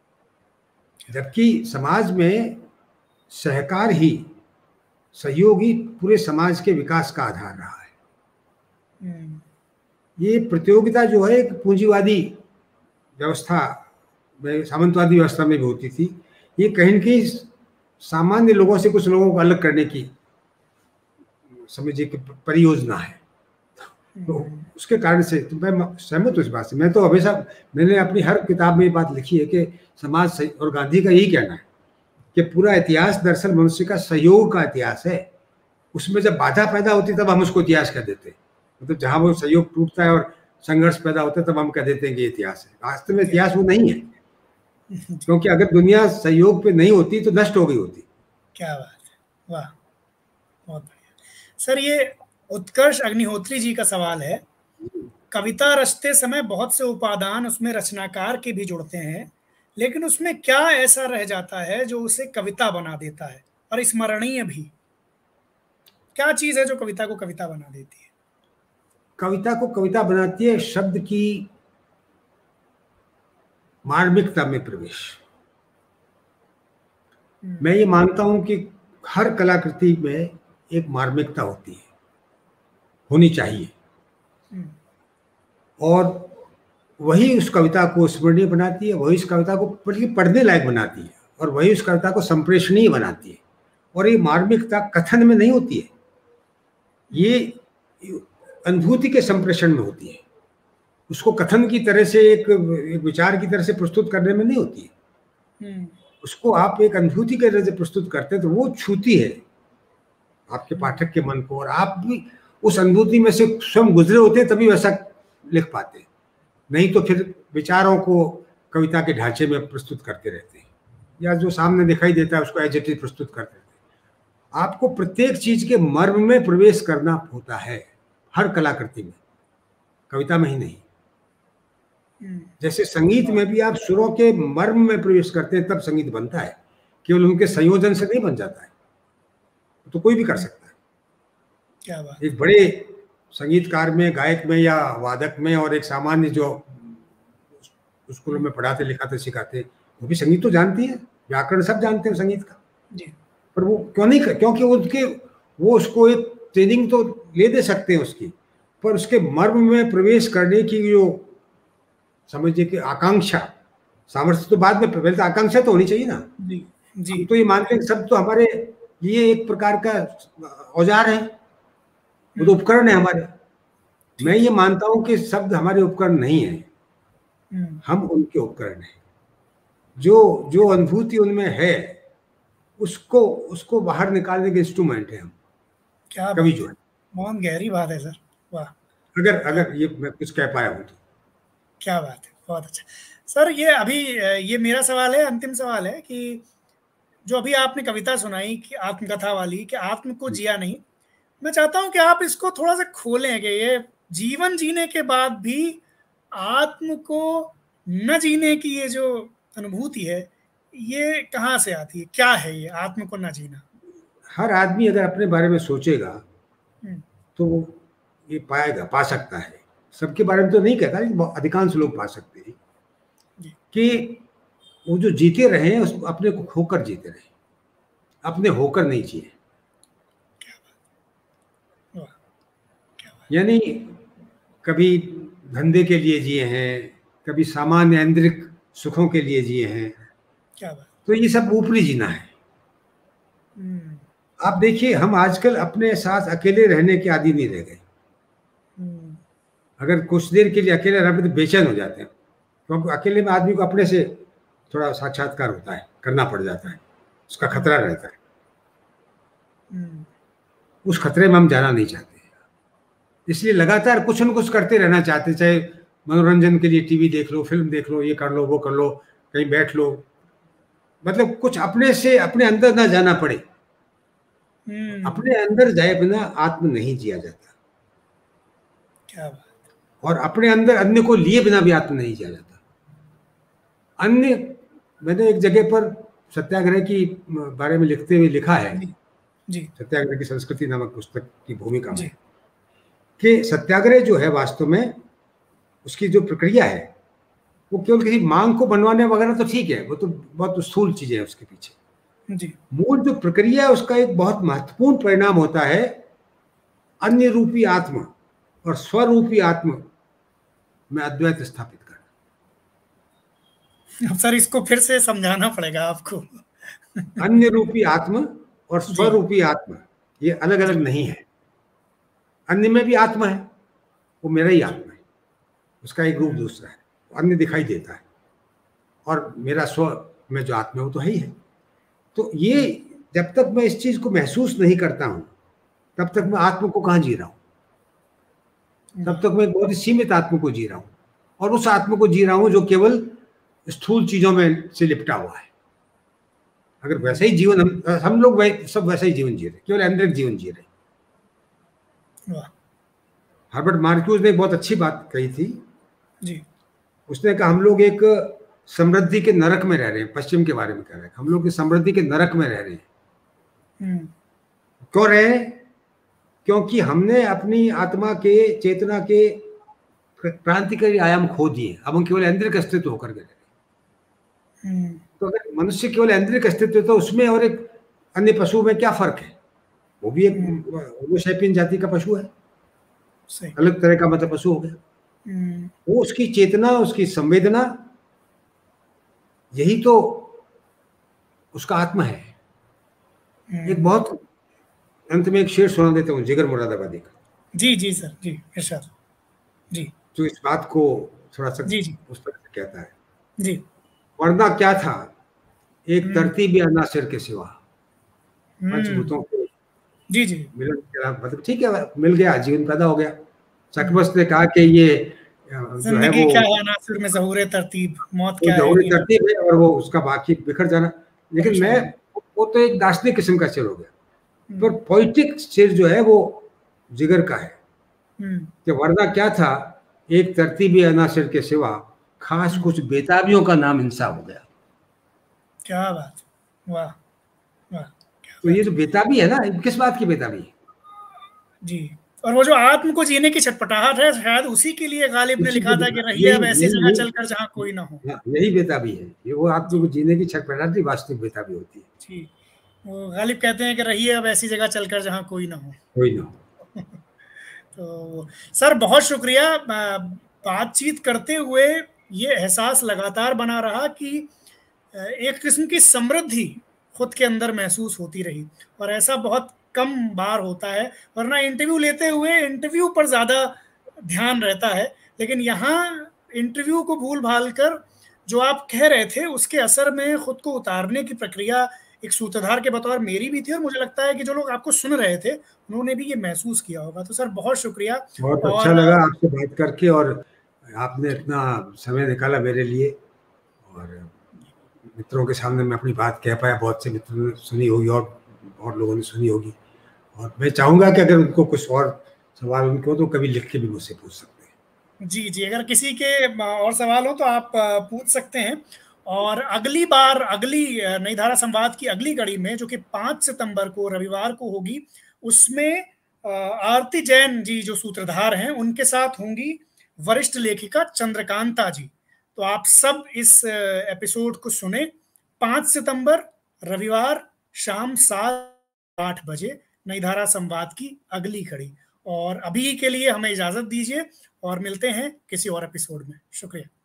जबकि समाज में सहकार ही, सहयोग ही पूरे समाज के विकास का आधार रहा है। ये प्रतियोगिता जो है एक पूंजीवादी व्यवस्था में, सामंतवादी व्यवस्था में भी होती थी। ये कहीं न कहीं सामान्य लोगों से कुछ लोगों को अलग करने की समझिए कि परियोजना है। तो उसके कारण से तो मैं सहमत हूँ इस बात से। मैं तो हमेशा, मैंने अपनी हर किताब में ये बात लिखी है कि समाज सही, और गांधी का यही कहना है कि पूरा इतिहास दरअसल मनुष्य का सहयोग का इतिहास है। उसमें जब बाधा पैदा होती है तब हम उसको इतिहास कह देते हैं। मतलब जहां वो सहयोग टूटता है और संघर्ष पैदा होता है तब हम कह देते हैं कि इतिहास है। वास्तव में इतिहास वो नहीं है, क्योंकि अगर दुनिया सहयोग पे नहीं होती तो नष्ट हो गई होती। क्या बात है, वाह, बहुत बढ़िया। सर, ये उत्कर्ष अग्निहोत्री जी का सवाल है। कविता रचते समय बहुत से उपादान उसमें रचनाकार के भी जुड़ते हैं, लेकिन उसमें क्या ऐसा रह जाता है जो उसे कविता बना देता है और स्मरणीय भी? क्या चीज है जो कविता को कविता बना देती है? कविता को कविता बनाती है शब्द की मार्मिकता में प्रवेश। मैं ये मानता हूं कि हर कलाकृति में एक मार्मिकता होती है, होनी चाहिए, और वही उस कविता को स्मरणीय बनाती है, वही उस कविता को पढ़ने लायक बनाती है, और वही उस कविता को संप्रेषणीय बनाती है। और ये मार्मिकता कथन में नहीं होती है, ये अनुभूति के संप्रेषण में होती है। उसको कथन की तरह से, एक, एक विचार की तरह से प्रस्तुत करने में नहीं होती है। उसको आप एक अनुभूति के तरह से प्रस्तुत करते हैं तो वो छूती है आपके पाठक के मन को, और आप भी उस अनुभूति में से स्वयं गुजरे होते हैं तभी वैसा लिख पाते हैं। नहीं तो फिर विचारों को कविता के ढांचे में प्रस्तुत करते रहते हैं, या जो सामने दिखाई देता है उसको एज इट इज प्रस्तुत करते रहते हैं। आपको प्रत्येक चीज के मर्म में प्रवेश करना होता है, हर कलाकृति में, कविता में ही नहीं। जैसे संगीत में भी आप सुरों के मर्म में प्रवेश करते हैं तब संगीत बनता है, केवल उनके संयोजन से नहीं बन जाता है। तो कोई भी कर सकता है। क्या बात। एक बड़े संगीतकार में, गायक में या वादक में, और एक सामान्य जो स्कूलों में पढ़ाते लिखाते सिखाते, वो भी संगीत तो जानती है, व्याकरण सब जानते हैं संगीत का जी। पर वो क्यों नहीं कर, क्योंकि उनके वो उसको एक ट्रेनिंग तो ले दे सकते हैं उसकी, पर उसके मर्म में प्रवेश करने की जो समझिए कि आकांक्षा, सामर्थ्य तो बाद में, पहले तो आकांक्षा तो होनी चाहिए ना जी जी। हम तो ये मानते हैं सब तो हमारे ये एक प्रकार का औजार है, वो तो उपकरण है हमारे। मैं ये मानता हूं कि शब्द हमारे उपकरण नहीं है, हम उनके उपकरण हैं। जो जो अनुभूति उनमें है उसको उसको बाहर निकालने के इंस्ट्रूमेंट है हम। क्या कवि जो है, बहुत गहरी बात है सर, वाह। अगर अगर ये मैं कुछ कह पाया हूँ तो क्या बात है, बहुत अच्छा। सर, ये अभी ये मेरा सवाल है, अंतिम सवाल है कि जो अभी आपने कविता सुनाई कि आत्मकथा वाली, कि आत्म को जिया नहीं, मैं चाहता हूं कि आप इसको थोड़ा सा खोलें कि ये जीवन जीने के बाद भी आत्म को न जीने की ये जो अनुभूति है, ये कहाँ से आती है? क्या है ये आत्म को न जीना? हर आदमी अगर अपने बारे में सोचेगा तो ये पाएगा, पा सकता है। सबके बारे में तो नहीं कहता, लेकिन अधिकांश लोग पा सकते हैं कि वो जो जीते रहे उस अपने को खोकर जीते रहे, अपने होकर नहीं जिए। यानी कभी धंधे के लिए जिए हैं, कभी सामान्य ऐन्द्रिक सुखों के लिए जिए हैं। क्या बात। तो ये सब ऊपरी जीना है। आप देखिए, हम आजकल अपने साथ अकेले रहने के आदी नहीं रह गए। अगर कुछ देर के लिए अकेले रहते तो बेचैन हो जाते हैं, क्योंकि अकेले में आदमी को अपने से थोड़ा साक्षात्कार होता है, करना पड़ जाता है। उसका खतरा रहता है। उस खतरे में हम जाना नहीं चाहते, इसलिए लगातार कुछ न कुछ करते रहना चाहते, चाहे मनोरंजन के लिए टीवी देख लो, फिल्म देख लो, ये कर लो, वो कर लो, कहीं बैठ लो, मतलब कुछ अपने से अपने अंदर ना जाना पड़े। अपने अंदर जाए बिना आत्म नहीं जिया जाता। क्या बात। और अपने अंदर अन्य को लिए बिना भी आत्म नहीं जिया जाता। अन्य, मैंने एक जगह पर सत्याग्रह की बारे में लिखते हुए लिखा है, जी, जी, सत्याग्रह की संस्कृति नामक पुस्तक की भूमिका में, जी, कि सत्याग्रह जो है वास्तव में उसकी जो प्रक्रिया है वो केवल किसी मांग को बनवाने वगैरह तो ठीक है, वो तो बहुत स्थूल चीजें है उसके पीछे। जी, मूल जो प्रक्रिया है उसका एक बहुत महत्वपूर्ण परिणाम होता है अन्य रूपी आत्मा और स्वरूपी आत्मा में अद्वैत स्थापित करना। अब सर इसको फिर से समझाना पड़ेगा आपको। अन्य रूपी आत्मा और स्वरूपी आत्मा ये अलग अलग नहीं है। अन्य में भी आत्मा है, वो मेरा ही आत्मा है, उसका एक रूप दूसरा है, अन्य दिखाई देता है, और मेरा स्व में जो आत्मा है वो तो है ही है। तो ये जब तक मैं इस चीज को महसूस नहीं करता हूं तब तक मैं आत्मा को कहां जी रहा हूं, तब तक मैं बहुत ही सीमित आत्मा को जी रहा हूं, और उस आत्मा को जी रहा हूं जो केवल स्थूल चीजों में से लिपटा हुआ है। अगर वैसा ही जीवन हम हम लोग वै, सब वैसा ही जीवन जी रहे, केवल आंतरिक जीवन जी रहे। हर्बर्ट मार्क्यूज ने बहुत अच्छी बात कही थी जी। उसने कहा हम लोग एक समृद्धि के नरक में रह रहे हैं। पश्चिम के बारे में कह रहे हैं, हम लोग की समृद्धि के नरक में रह रहे हैं। क्यों रहे हैं? क्योंकि हमने अपनी आत्मा के, चेतना के क्रांतिकारी आयाम खो दिए। अब हम केवल आंतरिक अस्तित्व होकर के रह रहे हैं। तो अगर मनुष्य केवल आंतरिक अस्तित्व तो उसमें और एक अन्य पशु में क्या फर्क है? वो भी एक होमो सैपियन जाति का पशु है, अलग तरह का मतलब पशु हो गया। वो उसकी चेतना, उसकी संवेदना, यही तो उसका आत्मा है। एक बहुत अंत में एक शेर सुना देता हूँ जिगर मुरादाबादी का। जी जी सर, जी इरशाद जी। जो इस बात को थोड़ा सा जी जी उस तरह से कहता है। जी। वरना क्या था एक तरतीबी अनासिर के सिवा, पंचभूतों के जी जी मिलन के, मतलब ठीक है, मिल गया, जीवन पैदा हो गया। सकबस्त ने कहा कि ये जो है वो क्या है अनासिर में ज़हूर तरतीब, मौत क्या है, तरतीब है और वो उसका बाकी बिखर जाना। लेकिन मैं वो तो एक दार्शनिक किस्म का शेर हो गया, पर पोइटिक शेर जो है वो जिगर का है कि वरना क्या था एक तरतीबी अनासिर के सिवा, खास कुछ बेताबियों का नाम इंसाफ हो गया। क्या बात, वाह वाह। तो ये जो बेताबी है ना, किस बात की बेताबी है? जी, और वो जो आत्म को जीने की छटपटाहट है, शायद उसी के लिए गालिब ने लिखा था कि रहिए अब ऐसी जगह चलकर जहां कोई ना हो। यही बेताबी है, ये वो आत्म को जीने की छटपटाहट ही वास्तविक बेताबी होती है। जी, वो गालिब कहते हैं कि रहिए अब ऐसी जगह चलकर जहां कोई ना हो। कोई ना हो। तो सर बहुत शुक्रिया। बातचीत करते हुए ये एहसास लगातार बना रहा कि एक किस्म की समृद्धि खुद के अंदर महसूस होती रही, और ऐसा बहुत कम बार होता है, वरना इंटरव्यू लेते हुए इंटरव्यू पर ज़्यादा ध्यान रहता है, लेकिन यहाँ इंटरव्यू को भूल भाल कर जो आप कह रहे थे उसके असर में खुद को उतारने की प्रक्रिया एक सूत्रधार के बतौर मेरी भी थी, और मुझे लगता है कि जो लोग आपको सुन रहे थे उन्होंने भी ये महसूस किया होगा। तो सर बहुत शुक्रिया, बहुत अच्छा लगा आपसे बात करके, और आपने इतना समय निकाला मेरे लिए, और मित्रों के सामने मैं अपनी बात कह पाया। बहुत से मित्रों ने सुनी होगी और और लोगों ने सुनी होगी, और मैं चाहूँगा कि अगर उनको कुछ और सवाल उनको तो कभी लिख के भी मुझसे पूछ सकते हैं। जी जी, अगर किसी के और सवाल हो तो आप पूछ सकते हैं। और अगली बार, अगली नई धारा संवाद की अगली कड़ी में, जो कि पाँच सितंबर को रविवार को होगी, उसमें आरती जैन जी जो सूत्रधार हैं उनके साथ होंगी वरिष्ठ लेखिका चंद्रकांता जी। तो आप सब इस एपिसोड को सुने। पाँच सितंबर रविवार शाम सात आठ बजे नई धारा संवाद की अगली कड़ी। और अभी के लिए हमें इजाजत दीजिए और मिलते हैं किसी और एपिसोड में। शुक्रिया।